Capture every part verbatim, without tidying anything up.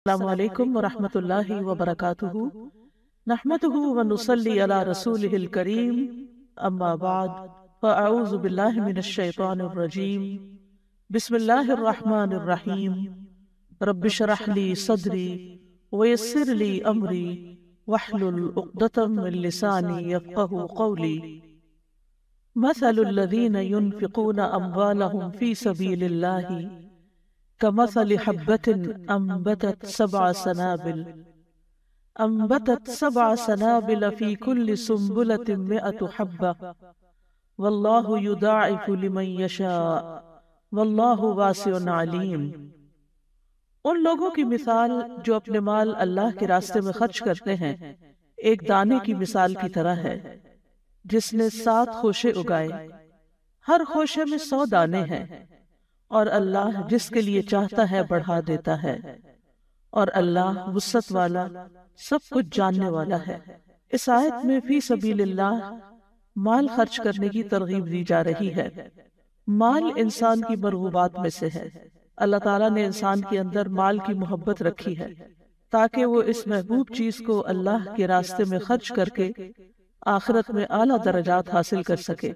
السلام علیکم ورحمۃ اللہ وبرکاتہ نحمده ونصلی علی رسولہ الکریم اما بعد فاعوذ باللہ من الشیطان الرجیم بسم اللہ الرحمن الرحیم رب اشرح لی صدری ویسر لی امری واحلل عقدۃ من لسانی یفقهوا قولی مثل الذین ينفقون اموالهم فی سبیل اللہ كمثل حبة أنبتت سبع سنابل أنبتت سبع سنابل في كل سنبلة مئة حبة والله يضاعف لمن يشاء والله واسع عليم۔ ان لوگوں کی مثال جو اپنے مال اللہ کے راستے میں خرچ کرتے ہیں ایک دانے کی مثال کی طرح ہے جس نے سات خوشے اگائے، ہر خوشے میں سو دانے ہیں، اور اللہ جس کے لیے چاہتا ہے بڑھا دیتا ہے، اور اللہ وسعت والا سب کچھ جاننے والا ہے۔ اس آیت میں فی سبیل اللہ مال خرچ کرنے کی ترغیب دی جا رہی ہے۔ مال انسان کی مرغوبات میں سے ہے۔ اللہ تعالیٰ نے انسان کے اندر مال کی محبت رکھی ہے تاکہ وہ اس محبوب چیز کو اللہ کے راستے میں خرچ کر کے آخرت میں اعلیٰ درجات حاصل کر سکے،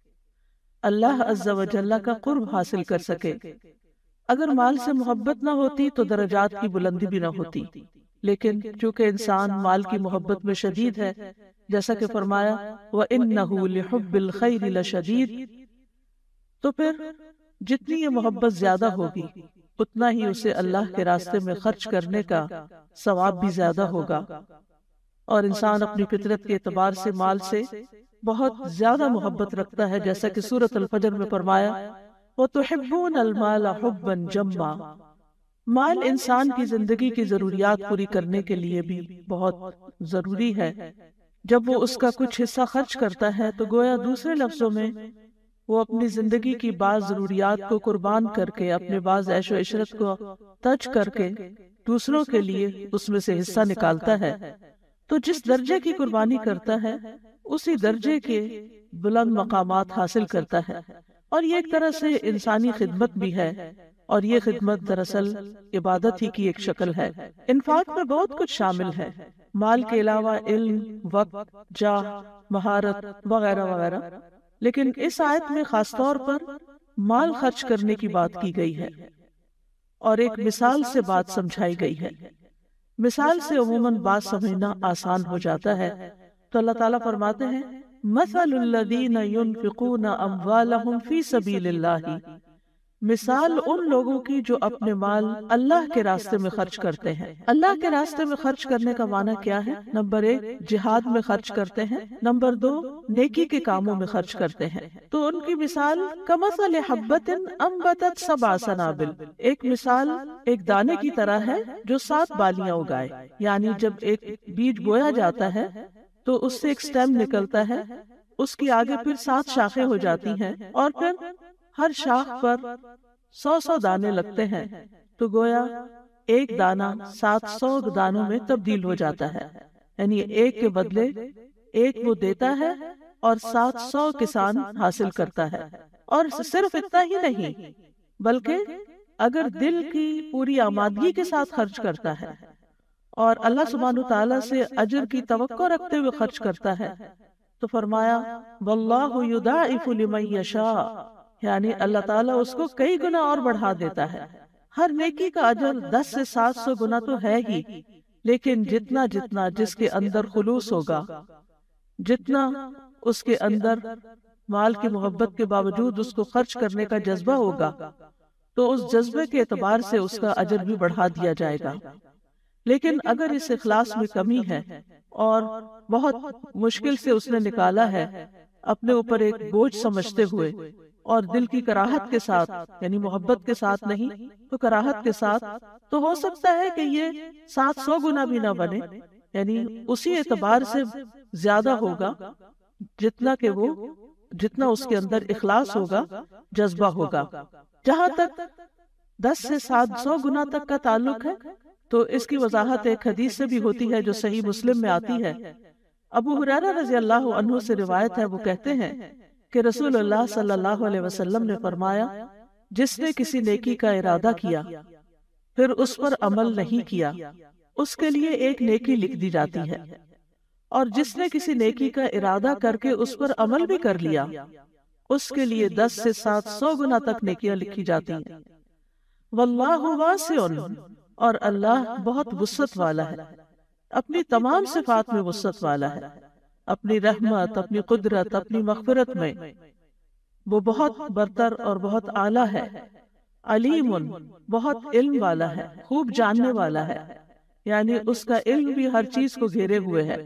اللہ عز و جل کا قرب حاصل کر سکے۔ اگر مال سے محبت نہ ہوتی تو درجات کی بلندی بھی نہ ہوتی، لیکن چونکہ انسان مال کی محبت میں شدید ہے، جیسا کہ فرمایا وَإِنَّهُ لِحُبِّ الْخَيْرِ لَشَدِيدٌ، تو پھر جتنی یہ محبت زیادہ ہوگی اتنا ہی اسے اللہ کے راستے میں خرچ کرنے کا ثواب بھی زیادہ ہوگا۔ اور انسان اپنی فطرت کے اعتبار سے مال سے بہت زیادہ محبت رکھتا ہے، جیسا کہ سورۃ الفجر میں فرمایا وَتُحِبُّونَ الْمَالَ حُبًّا جَمًّا۔ مال انسان کی زندگی کی ضروریات پوری کرنے کے لیے بھی بہت ضروری ہے۔ جب وہ اس کا کچھ حصہ خرچ کرتا ہے تو گویا دوسرے لفظوں میں وہ اپنی زندگی کی بعض ضروریات کو قربان کر کے، اپنے بعض عیش و عشرت کو ترک کر کے دوسروں کے لیے اس میں سے حصہ نکالتا ہے۔ تو جس درجے کی قربانی کرتا ہے اسی درجے کے بلند مقامات حاصل کرتا ہے، اور یہ ایک طرح سے انسانی خدمت بھی ہے، اور یہ خدمت دراصل عبادت ہی کی ایک شکل ہے۔ انفاق میں بہت کچھ شامل ہے، مال کے علاوہ علم، وقت، جاہ، مہارت وغیرہ وغیرہ، لیکن اس آیت میں خاص طور پر مال خرچ کرنے کی بات کی گئی ہے اور ایک مثال سے بات سمجھائی گئی ہے۔ مثال سے عموماً بات سمجھنا آسان ہو جاتا ہے، تو اللہ تعالیٰ فرماتے ہیں مثل الذین ينفقون اموالهم فی سبیل اللہ، مثال ان لوگوں کی جو اپنے مال اللہ کے راستے میں خرچ کرتے ہیں۔ اللہ کے راستے میں خرچ کرنے کا معنی کیا ہے؟ نمبر ایک، جہاد میں خرچ کرتے ہیں، نمبر دو، نیکی کے کاموں میں خرچ کرتے ہیں۔ تو ان کی مثال کمثل حبۃ انبتت سبع سنابل، ایک مثال ایک دانے کی طرح ہے جو سات بالیاں اگائے، یعنی جب ایک بیج بویا جاتا ہے تو اس سے ایک سٹیم نکلتا ہے، اس کی آگے پھر سات شاخیں ہو جاتی ہیں، اور پھر ہر شاخ پر سو سو دانے لگتے ہیں، تو گویا ایک دانہ سات سو دانوں میں تبدیل ہو جاتا ہے، یعنی ایک کے بدلے ایک وہ دیتا ہے اور سات سو کسان حاصل کرتا ہے۔ اور صرف اتنا ہی نہیں بلکہ اگر دل کی پوری آمادگی کے ساتھ خرچ کرتا ہے اور اللہ سبحانہ تعالیٰ سے اجر کی توقع رکھتے ہوئے خرچ کرتا ہے تو فرمایا واللہ یضاعف لمن یشاء، یعنی اللہ تعالیٰ اس کو کئی گنا اور بڑھا دیتا ہے۔ ہر نیکی کا اجر دس سے سات سو گنا تو ہے ہی، لیکن جتنا جتنا جس کے اندر خلوص ہوگا، جتنا اس کے اندر مال کی محبت کے باوجود اس کو خرچ کرنے کا جذبہ ہوگا تو اس جذبے کے اعتبار سے اس کا اجر بھی بڑھا دیا جائے گا۔ لیکن اگر اس اخلاص میں کمی ہے اور بہت مشکل سے اس نے نکالا ہے اپنے اوپر ایک بوجھ سمجھتے ہوئے اور دل کی کراہت کے ساتھ، یعنی محبت کے ساتھ نہیں تو کراہت کے ساتھ، تو ہو سکتا ہے کہ یہ سات سو گنا بھی نہ بنے، یعنی اسی اعتبار سے زیادہ ہوگا جتنا کہ وہ جتنا اس کے اندر اخلاص ہوگا، جذبہ ہوگا۔ جہاں تک دس سے سات سو گنا تک کا تعلق ہے تو اس کی وضاحت ایک حدیث سے بھی ہوتی ہے جو صحیح مسلم میں آتی ہے۔ ابو ہریرہ رضی اللہ عنہ سے روایت ہے، وہ کہتے ہیں کہ رسول اللہ صلی اللہ علیہ وسلم نے فرمایا جس نے کسی نیکی کا ارادہ کیا پھر اس پر عمل نہیں کیا، اس کے لیے ایک نیکی لکھ دی جاتی ہے، اور جس نے کسی نیکی کا ارادہ کر کے اس پر عمل بھی کر لیا، اس کے لیے دس سے سات سو گنا تک نیکیاں لکھی جاتی ہیں۔ واللہ واسع، اور اللہ بہت وسعت والا ہے، اپنی تمام صفات میں وسعت والا ہے، اپنی رحمت، اپنی قدرت، اپنی مغفرت میں وہ بہت برتر اور بہت اعلیٰ ہے۔ علیم، بہت علم والا ہے، خوب جاننے والا ہے، یعنی اس کا علم بھی ہر چیز کو گھیرے ہوئے ہے،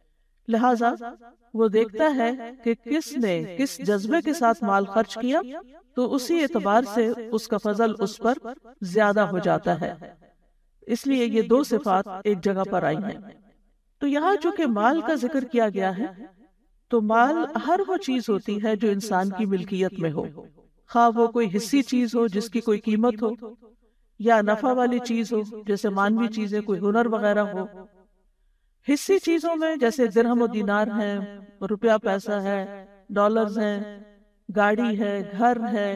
لہذا وہ دیکھتا ہے کہ کس نے کس جذبے کے ساتھ مال خرچ کیا تو اسی اعتبار سے اس کا فضل اس پر زیادہ ہو جاتا ہے۔ اس لیے یہ دو صفات ایک جگہ پر آئی ہیں۔ تو یہاں چونکہ مال کا ذکر کیا گیا ہے تو مال ہر وہ چیز ہوتی ہے جو انسان کی ملکیت میں ہو، خواہ وہ کوئی حصی چیز ہو جس کی کوئی قیمت ہو، یا نفع والی چیز ہو جیسے مانوی چیزیں، کوئی ہنر وغیرہ ہو۔ حصی چیزوں میں جیسے درہم و دینار ہیں، روپیہ پیسہ ہے، ڈالرز ہیں، گاڑی ہے، گھر ہے،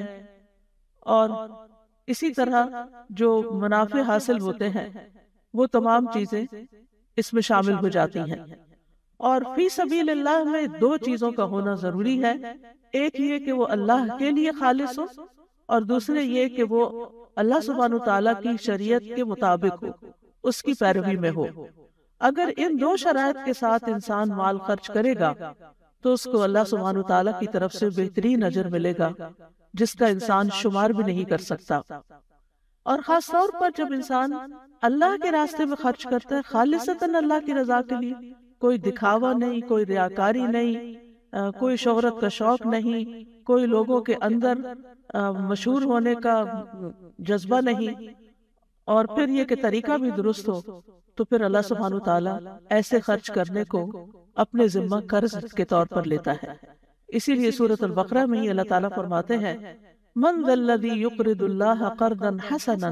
اور اسی طرح جو منافع حاصل ہوتے ہیں وہ تمام چیزیں اس میں شامل ہو جاتی ہیں۔ اور فی سبیل اللہ میں دو چیزوں کا ہونا ضروری ہے، ایک یہ کہ وہ اللہ کے لیے خالص ہو، اور دوسرے یہ کہ وہ اللہ سبحانہ وتعالیٰ کی شریعت کے مطابق ہو، اس کی پیروی میں ہو۔ اگر ان دو شرائط کے ساتھ انسان مال خرچ کرے گا تو اس کو اللہ سبحانہ وتعالیٰ کی طرف سے بہترین اجر ملے گا جس کا انسان شمار بھی نہیں کر سکتا۔ اور خاص طور پر جب انسان اللہ کے راستے میں خرچ کرتا ہے خالصتاً اللہ کی رضا کے لیے، کوئی دکھاوا نہیں، کوئی ریاکاری نہیں، کوئی شہرت کا شوق نہیں، کوئی لوگوں کے اندر مشہور ہونے کا جذبہ نہیں، اور پھر یہ کہ طریقہ بھی درست ہو، تو پھر اللہ سبحانہ وتعالیٰ ایسے خرچ کرنے کو اپنے ذمہ قرض کے طور پر لیتا ہے۔ اسی لیے سورۃ البقرہ میں ہی اللہ تعالیٰ فرماتے ہیں من ذا الذی یقرض اللہ قرضا حسنا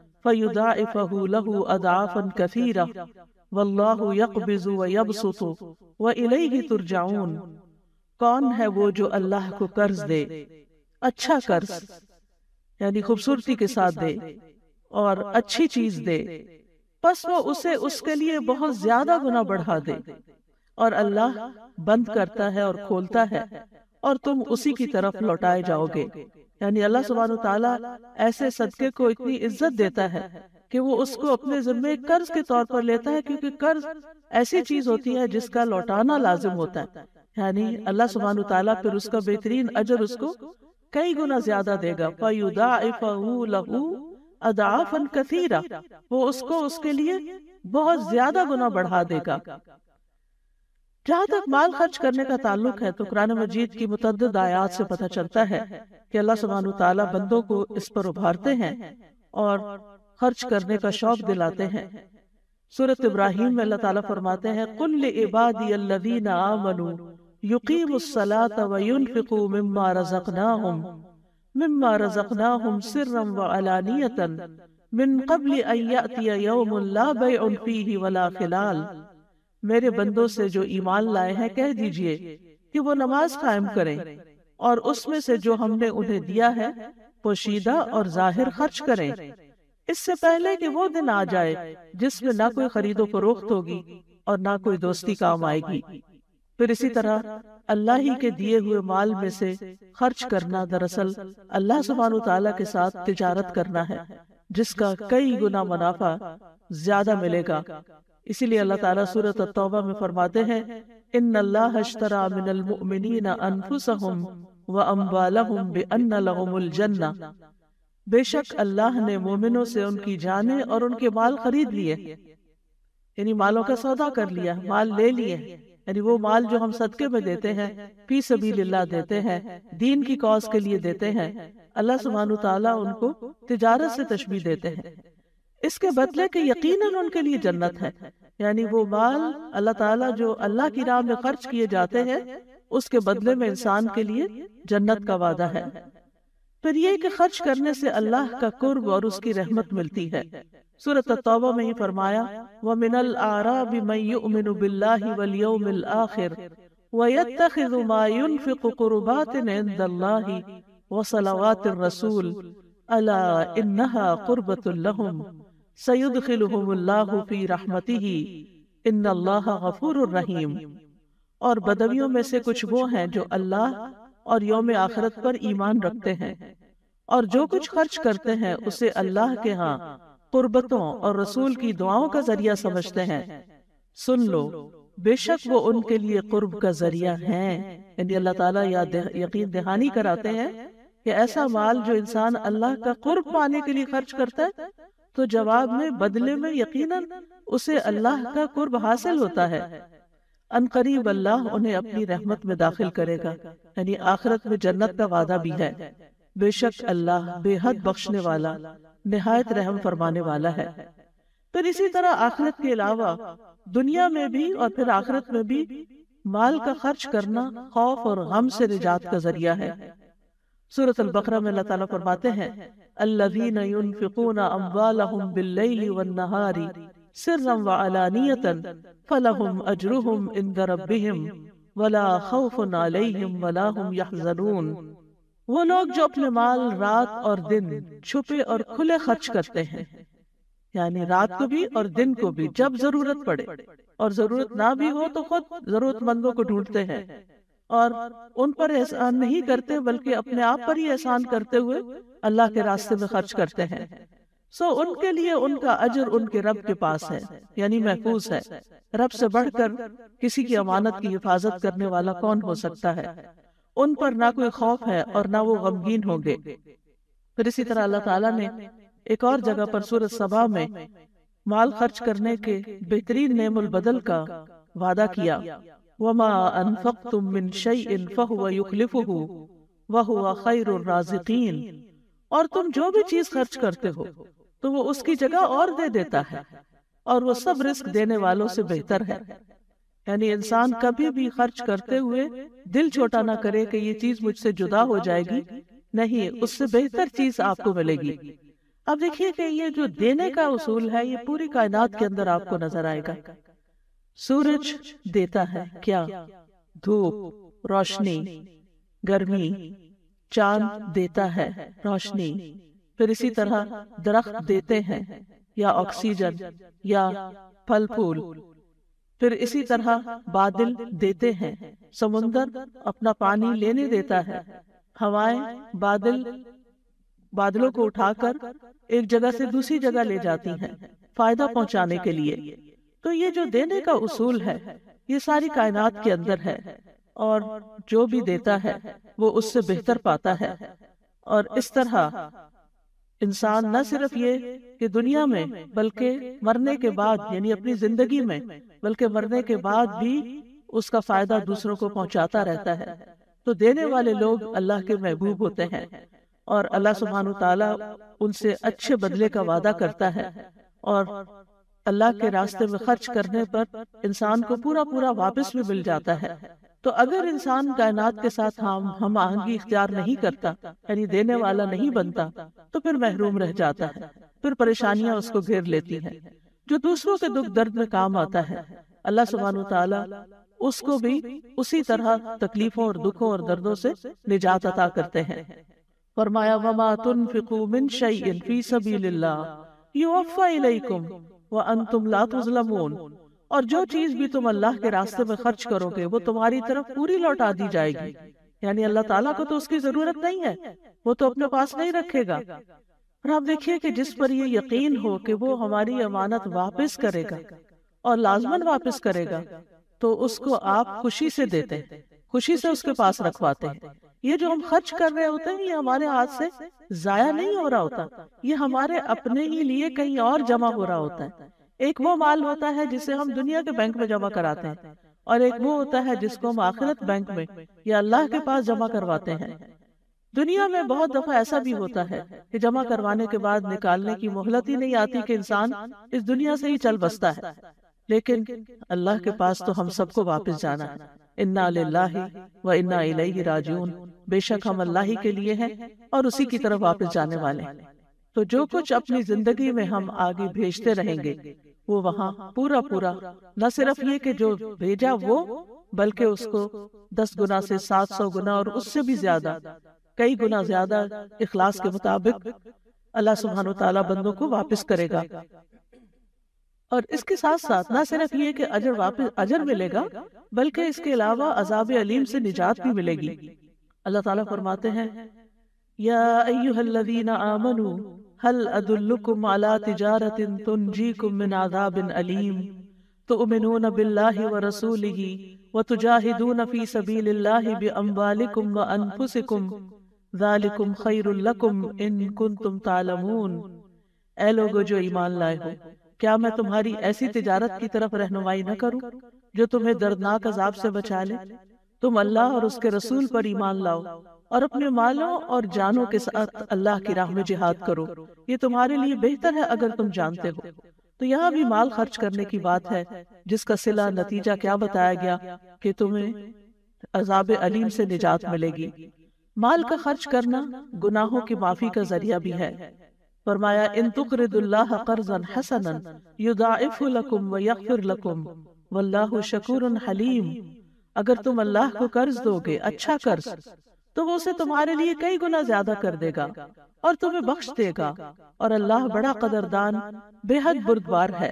فیضاعفہ لہ اضعافا کثیرہ واللہ یقبض ویبسط والیہ ترجعون۔ کون ہے وہ جو اللہ کو قرض دے، اچھا قرض یعنی خوبصورتی کے ساتھ دے اور اچھی چیز دے، پس وہ اسے اس کے لیے بہت زیادہ گنا بڑھا دے، اور اللہ بند کرتا ہے اور کھولتا ہے اور تم اسی کی طرف لوٹائے جاؤ گے۔ یعنی اللہ سبحانہ وتعالیٰ ایسے صدقے کو اتنی عزت دیتا ہے کہ وہ اس کو اپنے ذمہ قرض کے طور پر لیتا ہے، کیونکہ قرض ایسی چیز ہوتی ہے جس کا لوٹانا لازم ہوتا ہے، یعنی اللہ سبحانہ وتعالیٰ پھر اس کا بہترین اجر اس کو کئی گنا زیادہ دے گا۔ فَيُضَاعِفَهُ لَهُ اضعافا کثیرہ، وہ اس کو اس کے لیے بہت زیادہ گنا بڑھا دے گا۔ جہاں تک مال خرچ کرنے کا تعلق ہے تو قرآن مجید کی متعدد آیات سے پتہ چلتا ہے کہ اللہ سبحانہ وتعالیٰ بندوں کو اس پر ابھارتے ہیں اور خرچ کرنے کا شوق دلاتے ہیں۔ سورۃ ابراہیم میں اللہ تعالیٰ فرماتے ہیں قُلْ لِعِبَادِيَ الَّذِينَ آمَنُوا يُقِيمُوا الصَّلَاةَ وَيُنْفِقُوا مِمَّا رَزَقْنَاهُمْ مما رزقناهم سرا وعلانية من قبل ان يأتي يوم لا بيع فيه ولا خلال۔ میرے بندوں سے جو ایمان لائے ہیں کہہ دیجئے کہ وہ نماز قائم کریں اور اس میں سے جو ہم نے انہیں دیا ہے پوشیدہ اور ظاہر خرچ کریں، اس سے پہلے کہ وہ دن آ جائے جس میں نہ کوئی خرید و فروخت ہوگی اور نہ کوئی دوستی کام آئے گی۔ پھر اسی طرح اللہ ہی کے دیے ہوئے مال میں سے خرچ کرنا دراصل اللہ سبحانہ تعالیٰ کے ساتھ تجارت کرنا ہے جس کا کئی گنا منافع زیادہ ملے گا۔ اسی لیے اللہ تعالیٰ سورۃ التوبہ میں فرماتے ہیں ان اللہ اشتری من المؤمنین انفسهم واموالهم بان لهم الجنہ، بے شک اللہ نے مومنوں سے ان کی جانیں اور ان کے مال خرید لیے، یعنی مالوں کا سودا کر لیا، مال لے لیے، یعنی وہ مال جو ہم صدقے میں دیتے ہیں، فی سبیل اللہ دیتے ہیں، دین کی کاز کے لیے دیتے ہیں، اللہ سبحانہ تعالیٰ ان کو تجارت سے تشبیہ دیتے ہیں، اس کے بدلے کہ یقیناً ان کے لیے جنت ہے۔ یعنی وہ مال اللہ تعالیٰ جو اللہ کی راہ میں خرچ کیے جاتے ہیں اس کے بدلے میں انسان کے لیے جنت کا وعدہ ہے۔ پھر یہ کہ خرچ کرنے سے اللہ کا قرب اور اس کی رحمت ملتی ہے۔ سورۃ التوبہ میں ہی فرمایا وَمِنَ الْأَعْرَابِ مَن يُؤْمِنُ بِاللَّهِ وَالْيَوْمِ الْآخِرِ وَيَتَّخِذُ مَا يُنْفِقُ قُرُبَاتٍ عِندَ اللَّهِ وَصَلَوَاتِ الرَّسُولِ أَلَا إِنَّهَا قُرْبَةٌ لَهُمْ سیدخلہم اللہ فی رحمتہ ان اللہ غفور الرحیم۔ اور بدویوں میں سے کچھ وہ ہیں جو اللہ اور یوم آخرت پر ایمان رکھتے ہیں، اور جو کچھ خرچ کرتے ہیں اسے اللہ کے ہاں قربتوں اور رسول کی دعاؤں کا ذریعہ سمجھتے ہیں۔ سن لو، بے شک وہ ان کے لیے قرب کا ذریعہ ہیں۔ یعنی اللہ تعالیٰ یاد یقین دہانی کراتے ہیں کہ ایسا مال جو انسان اللہ کا قرب پانے کے لیے خرچ کرتا ہے تو جواب میں بدلے میں یقیناً اسے اللہ کا قرب حاصل ہوتا ہے۔ ان قریب اللہ انہیں اپنی رحمت میں داخل کرے گا، یعنی آخرت میں جنت کا وعدہ بھی ہے۔ بے شک اللہ بے حد بخشنے والا، نہایت رحم فرمانے والا ہے۔ پھر اسی طرح آخرت کے علاوہ دنیا میں بھی اور پھر آخرت میں بھی مال کا خرچ کرنا خوف اور غم سے نجات کا ذریعہ ہے۔ سورۃ البقرہ میں اللہ تعالیٰ فرماتے ہیں الذین ينفقون اموالهم باللیل والنہار سرا وعلانیۃ فلہم اجرہم عند ربہم ولا خوف علیہم ولا ہم یحزنون۔ وہ لوگ جو اپنے مال رات اور دن چھپے اور کھلے خرچ کرتے ہیں، یعنی رات کو بھی اور دن کو بھی جب ضرورت پڑے، اور ضرورت نہ بھی ہو تو خود ضرورت مندوں کو ڈھونڈتے ہیں، اور ان پر احسان نہیں کرتے بلکہ اپنے آپ پر ہی احسان کرتے ہوئے اللہ کے راستے میں خرچ کرتے ہیں، سو ان کے لیے ان کا اجر ان کے رب کے پاس ہے، یعنی محفوظ ہے۔ رب سے بڑھ کر کسی کی امانت کی حفاظت کرنے والا کون ہو سکتا ہے؟ ان پر نہ کوئی خوف ہے اور نہ وہ غمگین ہوں گے۔ پھر اسی طرح اللہ تعالیٰ نے ایک اور جگہ پر سورۃ سبا میں مال خرچ کرنے کے بہترین نعم البدل کا وعدہ کیا۔ وما انفقتم من شیء فہو یخلفہ وہو خیر الرازقین۔ اور تم جو بھی چیز خرچ کرتے ہو تو وہ اس کی جگہ اور دے دیتا ہے، اور وہ سب رزق دینے والوں سے بہتر ہے۔ یعنی انسان کبھی بھی خرچ کرتے ہوئے دل چھوٹا نہ کرے کہ یہ چیز مجھ سے جدا ہو جائے گی، نہیں، اس سے بہتر چیز آپ کو ملے گی۔ اب دیکھیے کہ یہ جو دینے کا اصول ہے یہ پوری کائنات کے اندر آپ کو نظر آئے گا۔ سورج دیتا ہے کیا؟ دھوپ، روشنی، گرمی۔ چاند دیتا ہے روشنی۔ پھر اسی طرح درخت دیتے ہیں یا آکسیجن یا پھل پھول۔ پھر اسی طرح بادل دیتے ہیں، سمندر اپنا پانی لینے دیتا ہے، ہوائیں بادل بادلوں کو اٹھا کر ایک جگہ سے دوسری جگہ لے جاتی ہیں فائدہ پہنچانے کے لیے۔ تو یہ جو دینے کا اصول ہے یہ ساری کائنات کے اندر ہے، اور جو بھی دیتا ہے وہ اس سے بہتر پاتا ہے۔ اور اس طرح انسان نہ صرف یہ کہ دنیا میں بلکہ مرنے کے بعد، یعنی اپنی زندگی میں، بلکہ مرنے کے بعد بھی اس کا فائدہ دوسروں کو پہنچاتا رہتا ہے۔ تو دینے والے لوگ اللہ کے محبوب ہوتے ہیں، اور اللہ سبحانہ تعالیٰ ان سے اچھے بدلے کا وعدہ کرتا ہے، اور اللہ کے راستے میں خرچ کرنے پر انسان کو پورا پورا واپس بھی مل جاتا ہے۔ تو اگر انسان کائنات کے ساتھ ہم ہم آہنگی اختیار نہیں کرتا، یعنی دینے والا نہیں بنتا، تو پھر محروم رہ جاتا ہے، پھر پریشانیاں اس کو گھیر لیتی ہیں۔ جو دوسروں کے دکھ درد میں کام آتا ہے، اللہ سبحانہ تعالیٰ اس کو بھی اسی طرح تکلیفوں اور دکھوں اور دردوں سے نجات عطا کرتے ہیں۔ فرمایا وما تنفقوا من شیء فی سبیل اللہ یوفی الیکم وانتم لا تظلمون۔ اور جو چیز بھی تم اللہ کے راستے میں خرچ کرو گے وہ تمہاری طرف پوری لوٹا دی جائے گی، یعنی اللہ تعالیٰ کو تو اس کی ضرورت نہیں ہے، وہ تو اپنے پاس نہیں رکھے گا۔ اور آپ دیکھیے کہ جس پر یہ یقین ہو کہ وہ ہماری امانت واپس کرے گا اور لازماً واپس کرے گا، تو اس کو آپ خوشی سے دیتے ہیں، خوشی سے اس کے پاس رکھواتے ہیں۔ یہ جو ہم خرچ کر رہے ہوتے ہیں یہ ہمارے ہاتھ سے ضائع نہیں ہو رہا ہوتا، یہ ہمارے اپنے ہی لیے کہیں اور جمع ہو رہا ہوتا ہے۔ ایک وہ مال ہوتا ہے جسے ہم دنیا کے بینک میں جمع کراتے ہیں، اور ایک وہ ہوتا ہے جس کو ہم آخرت بینک میں یا اللہ کے پاس جمع کرواتے ہیں۔ دنیا میں بہت دفعہ ایسا بھی ہوتا ہے کہ جمع کروانے کے بعد نکالنے کی مہلت ہی نہیں آتی کہ انسان اس دنیا سے ہی چل بستا ہے، لیکن اللہ کے پاس تو ہم سب کو واپس جانا ہے۔ انا للہ و انا الیہ راجعون، بے شک ہم اللہ ہی کے لیے ہیں اور اسی کی طرف واپس جانے والے ہیں۔ تو جو کچھ اپنی زندگی میں ہم آگے بھیجتے رہیں گے وہ وہاں پورا پورا، نہ صرف یہ کہ جو بھیجا وہ، بلکہ اس کو دس گنا سے سات سو گنا اور اس سے بھی زیادہ، کئی گنا زیادہ اخلاص کے مطابق اللہ سبحانہ وتعالیٰ بندوں کو واپس کرے گا۔ اور اس کے ساتھ ساتھ نہ صرف یہ کہ اجر واپس اجر ملے گا، بلکہ اس کے علاوہ عذاب علیم سے نجات بھی ملے گی۔ اللہ تعالیٰ فرماتے ہیں یا ایھا الذین آمنوا هل ادلکم علی تجارۃ تنجیکم من عذاب علیم تؤمنون باللہ ورسولہ وتجاہدون فی سبیل اللہ باموالکم وانفسکم ذالکم خیر لکم ان کنتم تعلمون۔ اے لوگو جو ایمان لائے ہو، کیا میں تمہاری ایسی تجارت کی طرف رہنمائی نہ کروں جو تمہیں دردناک عذاب سے بچا لے؟ تم اللہ اور اس کے رسول پر ایمان لاؤ اور اپنے مالوں اور جانوں کے ساتھ اللہ کی راہ میں جہاد کرو، یہ تمہارے لیے بہتر ہے اگر تم جانتے ہو۔ تو یہاں بھی مال خرچ کرنے کی بات ہے، جس کا صلہ نتیجہ کیا بتایا گیا کہ تمہیں عذاب علیم سے نجات ملے گی۔ مال کا خرچ کرنا گناہوں کی معافی کا ذریعہ بھی ہے۔ فرمایا ان تقرضوا اللہ قرضا حسنا یضاعف لکم ویغفر لکم واللہ شکور حلیم۔ اگر تم اللہ کو قرض دو گے، اچھا قرض، تو وہ اسے تمہارے لیے کئی گنا زیادہ کر دے گا اور تمہیں بخش دے گا، اور اللہ بڑا قدردان بے حد بردبار ہے۔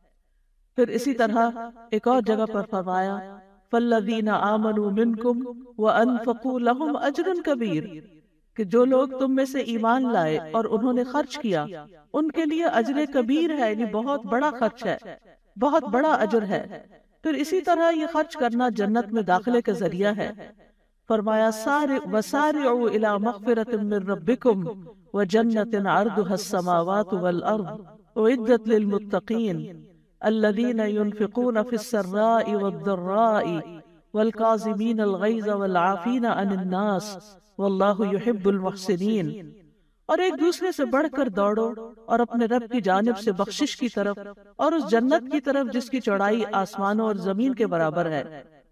پھر اسی طرح ایک اور جگہ پر فرمایا فالذین آمنوا منکم وانفقوا لہم اجر کبیر، کہ جو لوگ تم میں سے ایمان لائے اور انہوں نے خرچ کیا، ان کے لیے اجر کبیر ہے، یعنی بہت بڑا خرچ ہے، بہت بڑا اجر ہے۔ پھر اسی طرح یہ خرچ کرنا جنت میں داخلے کا ذریعہ ہے۔ فرمایا وَسَارِعُوا إِلَى مَغْفِرَةٍ مِّن رَبِّكُمْ وَجَنَّةٍ عَرْضُهَا السَّمَاوَاتُ وَالْأَرْضُ أُعِدَّتْ لِلْمُتَّقِينَ الَّذِينَ يُنْفِقُونَ فِي السَّرَّاءِ وَالضَّرَّاءِ وَالْكَاظِمِينَ الْغَيْظَ وَالْعَافِينَ عَنِ النَّاسِ وَاللَّهُ يُحِبُّ الْمُحْسِنِينَ۔ اور ایک دوسرے سے بڑھ کر دوڑو اور اپنے رب کی جانب سے بخشش کی طرف اور اس جنت کی طرف جس کی چوڑائی آسمانوں اور زمین کے برابر ہے،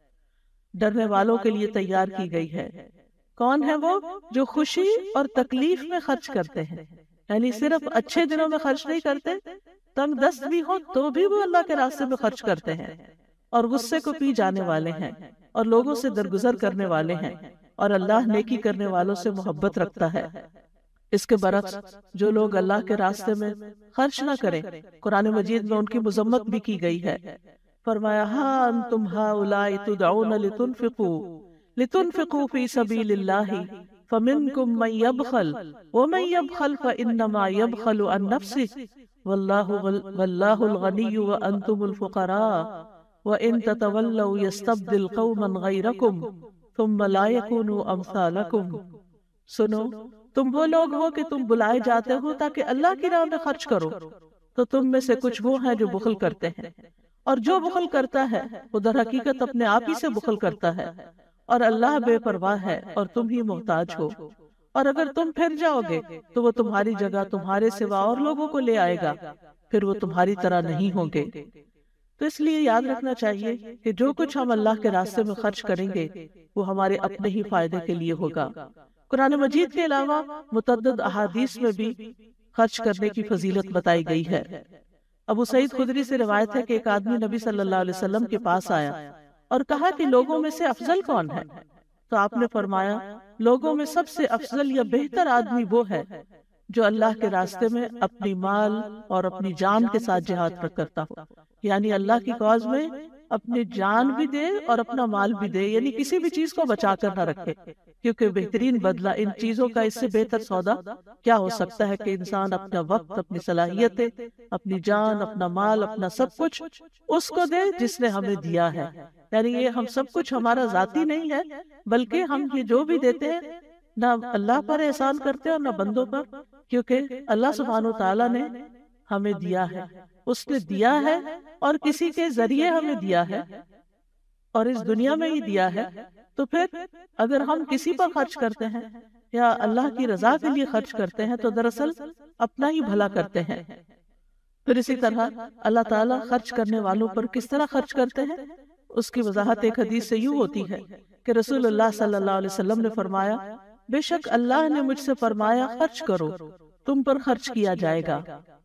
ڈرنے والوں کے لیے تیار کی گئی ہے۔ کون ہے وہ؟ جو خوشی اور تکلیف میں خرچ کرتے ہیں، یعنی صرف اچھے دنوں میں خرچ نہیں کرتے، تنگ دست بھی ہو تو بھی وہ اللہ کے راستے میں خرچ کرتے ہیں، اور غصے کو پی جانے والے ہیں اور لوگوں سے درگزر کرنے والے ہیں، اور اللہ نیکی کرنے والوں سے محبت رکھتا ہے۔ اس کے برعکس جو لوگ اللہ کے راستے میں خرچ نہ کریں، قرآن مجید میں ان کی مذمت بھی کی گئی ہے۔ فرمایا ہا انتم ہؤلاء تدعون لتنفقوا لتنفقوا فی سبیل اللہ فمنکم من یبخل ومن یبخل فانما یبخل عن نفسه واللہ واللہ الغنی وانتم الفقراء وان تتولوا یستبدل قوما غیرکم ثم لا یکونوا امثالکم۔ سنو، تم وہ لوگ ہو کہ تم بلائے جاتے ہو تاکہ اللہ کی راہ میں خرچ کرو، تو تم میں سے کچھ وہ ہیں جو بخل کرتے ہیں، اور جو بخل کرتا ہے وہ در حقیقت اپنے آپ ہی سے بخل کرتا ہے، اور اللہ بے پرواہ ہے اور تم ہی محتاج ہو، اور اگر تم پھر جاؤ گے تو وہ تمہاری جگہ تمہارے سوا اور لوگوں کو لے آئے گا، پھر وہ تمہاری طرح نہیں ہوں گے۔ تو اس لیے یاد رکھنا چاہیے کہ جو کچھ ہم اللہ کے راستے میں خرچ کریں گے وہ ہمارے اپنے ہی فائدے کے لیے ہوگا۔ قرآن مجید کے علاوہ متعدد احادیث میں بھی خرچ کرنے کی فضیلت بتائی گئی ہے۔ ابو سعید خدری سے روایت ہے کہ ایک آدمی نبی صلی اللہ علیہ وسلم کے پاس آیا اور کہا کہ لوگوں میں سے افضل کون ہے؟ تو آپ نے فرمایا لوگوں میں سب سے افضل یا بہتر آدمی وہ ہے جو اللہ کے راستے میں اپنی مال اور اپنی جان کے ساتھ جہاد کرتا ہو، یعنی اللہ کی کاز میں اپنی جان بھی دے اور اپنا مال بھی دے، یعنی کسی بھی چیز کو بچا کر نہ رکھے، کیونکہ بہترین بدلہ ان چیزوں کا اس سے بہتر سودا کیا ہو سکتا ہے کہ انسان اپنا وقت، اپنی صلاحیتیں، اپنی جان، اپنا مال، اپنا سب کچھ اس کو دے جس نے ہمیں دیا ہے۔ یعنی یہ ہم سب کچھ ہمارا ذاتی نہیں ہے، بلکہ ہم یہ جو بھی دیتے ہیں نہ اللہ پر احسان کرتے اور نہ بندوں پر، کیونکہ اللہ سبحانہ وتعالیٰ نے ہمیں دیا ہے، اس نے دیا ہے اور کسی کے ذریعے ہمیں دیا ہے اور اس دنیا میں ہی دیا ہے۔ تو پھر اگر ہم کسی پر خرچ کرتے ہیں یا اللہ کی رضا کے لیے خرچ کرتے ہیں تو دراصل اپنا ہی بھلا کرتے ہیں۔ پھر اسی طرح اللہ تعالیٰ خرچ کرنے والوں پر کس طرح خرچ کرتے ہیں اس کی وضاحت ایک حدیث سے یوں ہوتی ہے کہ رسول اللہ صلی اللہ علیہ وسلم نے فرمایا بے شک اللہ نے مجھ سے فرمایا خرچ کرو، تم پر خرچ کیا جائے گا،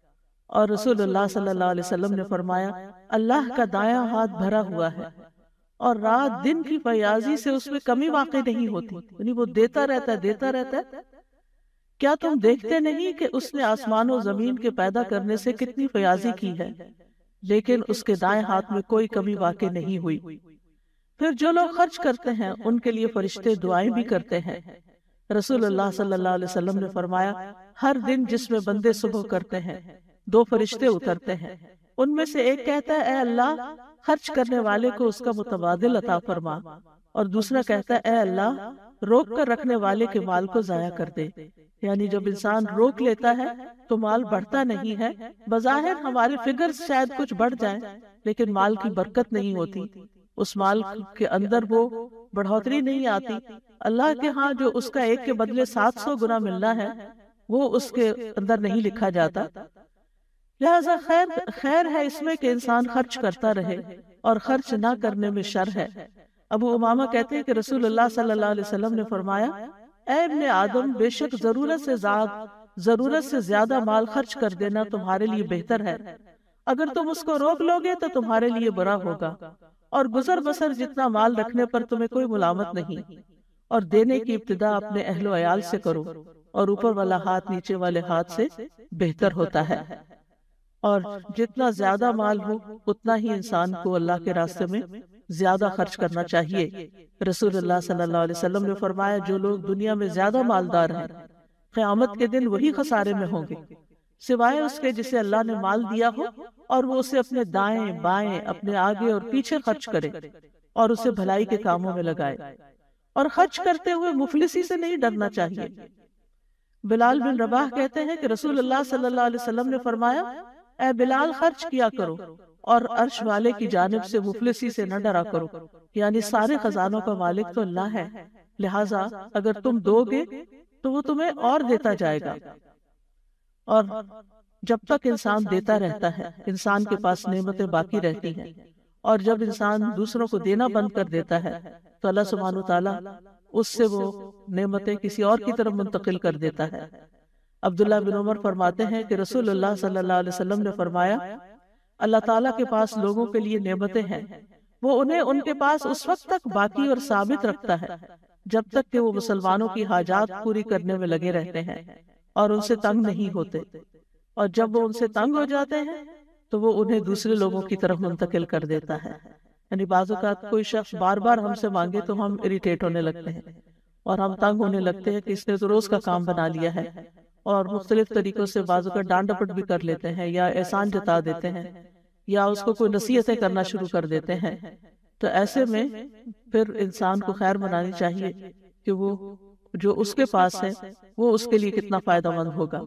اور رسول اللہ صلی اللہ علیہ وسلم نے فرمایا اللہ کا دایاں ہاتھ بھرا ہوا ہے اور رات دن کی فیاضی سے اس میں کمی واقع نہیں ہوتی، یعنی وہ دیتا رہتا ہے دیتا رہتا ہے کیا تم دیکھتے نہیں کہ اس نے آسمان و زمین کے پیدا کرنے سے کتنی فیاضی کی ہے، لیکن اس کے دائیں ہاتھ میں کوئی کمی واقع نہیں ہوئی۔ پھر جو لوگ خرچ کرتے ہیں ان کے لیے فرشتے دعائیں بھی کرتے ہیں۔ رسول اللہ صلی اللہ علیہ وسلم نے فرمایا، ہر دن جس میں بندے صبح کرتے ہیں دو فرشتے اترتے ہیں، ان میں سے ایک کہتا ہے اے اللہ خرچ کرنے والے کو اس کا متبادل عطا فرما، اور دوسرا کہتا ہے اے اللہ روک کر رکھنے والے کے مال کو ضائع کر دے۔ یعنی جب انسان روک لیتا ہے تو مال بڑھتا نہیں ہے، بظاہر ہمارے فگرز شاید کچھ بڑھ جائیں لیکن مال کی برکت نہیں ہوتی، اس مال کے اندر وہ بڑھوتری نہیں آتی۔ اللہ کے ہاں جو اس کا ایک کے بدلے سات سو گنا ملنا ہے وہ اس کے اندر نہیں لکھا جاتا۔ لہذا خیر خیر ہے اس میں کہ انسان خرچ کرتا رہے، اور خرچ نہ کرنے میں شر ہے۔ ابو امامہ کہتے ہیں کہ رسول اللہ صلی اللہ علیہ وسلم نے فرمایا، اے ابن آدم بے شک ضرورت سے زیادہ ضرورت سے زیادہ مال خرچ کر دینا تمہارے لیے بہتر ہے، اگر تم اس کو روک لو گے تو تمہارے لیے برا ہوگا، اور گزر بسر جتنا مال رکھنے پر تمہیں کوئی ملامت نہیں، اور دینے کی ابتدا اپنے اہل و عیال سے کرو، اور اوپر والا ہاتھ نیچے والے ہاتھ سے بہتر ہوتا ہے۔ اور جتنا زیادہ مال ہو اتنا ہی انسان کو اللہ کے راستے میں زیادہ خرچ کرنا چاہیے۔ رسول اللہ صلی اللہ علیہ وسلم نے فرمایا، جو لوگ دنیا میں زیادہ مالدار ہیں قیامت کے دن وہی خسارے میں ہوں گے، سوائے اس کے جسے اللہ نے مال دیا ہو اور وہ اسے اپنے دائیں بائیں اپنے آگے اور پیچھے خرچ کرے اور اسے بھلائی کے کاموں میں لگائے، اور خرچ کرتے ہوئے مفلسی سے نہیں ڈرنا چاہیے۔ بلال بن رباح کہتے ہیں کہ رسول اللہ صلی اللہ علیہ وسلم نے فرمایا، اے بلال خرچ کیا کرو اور عرش والے کی جانب سے مفلسی سے نہ ڈرا کرو، یعنی سارے خزانوں کا مالک تو اللہ ہے، لہٰذا اگر تم دو گے تو وہ تمہیں اور دیتا جائے گا۔ اور جب تک انسان دیتا رہتا ہے انسان کے پاس نعمتیں باقی رہتی ہیں، اور جب انسان دوسروں کو دینا بند کر دیتا ہے تو اللہ سبحانہ وتعالیٰ اس سے وہ نعمتیں کسی اور کی طرف منتقل کر دیتا ہے۔ عبداللہ بن عمر فرماتے ہیں کہ رسول اللہ صلی اللہ علیہ وسلم نے فرمایا، اللہ تعالیٰ کے پاس لوگوں کے لیے نعمتیں ہیں، وہ انہیں ان کے پاس اس وقت تک باقی اور ثابت رکھتا ہے جب تک کہ وہ مسلمانوں کی حاجات پوری کرنے میں لگے رہتے ہیں اور ان سے تنگ نہیں ہوتے، اور جب وہ ان سے تنگ ہو جاتے ہیں تو وہ انہیں دوسرے لوگوں کی طرف منتقل کر دیتا ہے۔ یعنی بعض اوقات کوئی شخص بار بار ہم سے مانگے تو ہم اریٹیٹ ہونے لگتے ہیں اور ہم تنگ ہونے لگتے ہیں کہ اس نے تو روز کا کام بنا لیا ہے، اور مختلف طریقوں سے بعض اوقات ڈانٹ ڈپٹ بھی کر لیتے ہیں یا احسان جتا دیتے ہیں یا اس کو کوئی نصیحتیں کرنا شروع کر دیتے ہیں۔ تو ایسے میں پھر انسان کو خیر منانی چاہیے کہ وہ جو اس کے پاس ہے وہ اس کے لیے کتنا فائدہ مند ہوگا،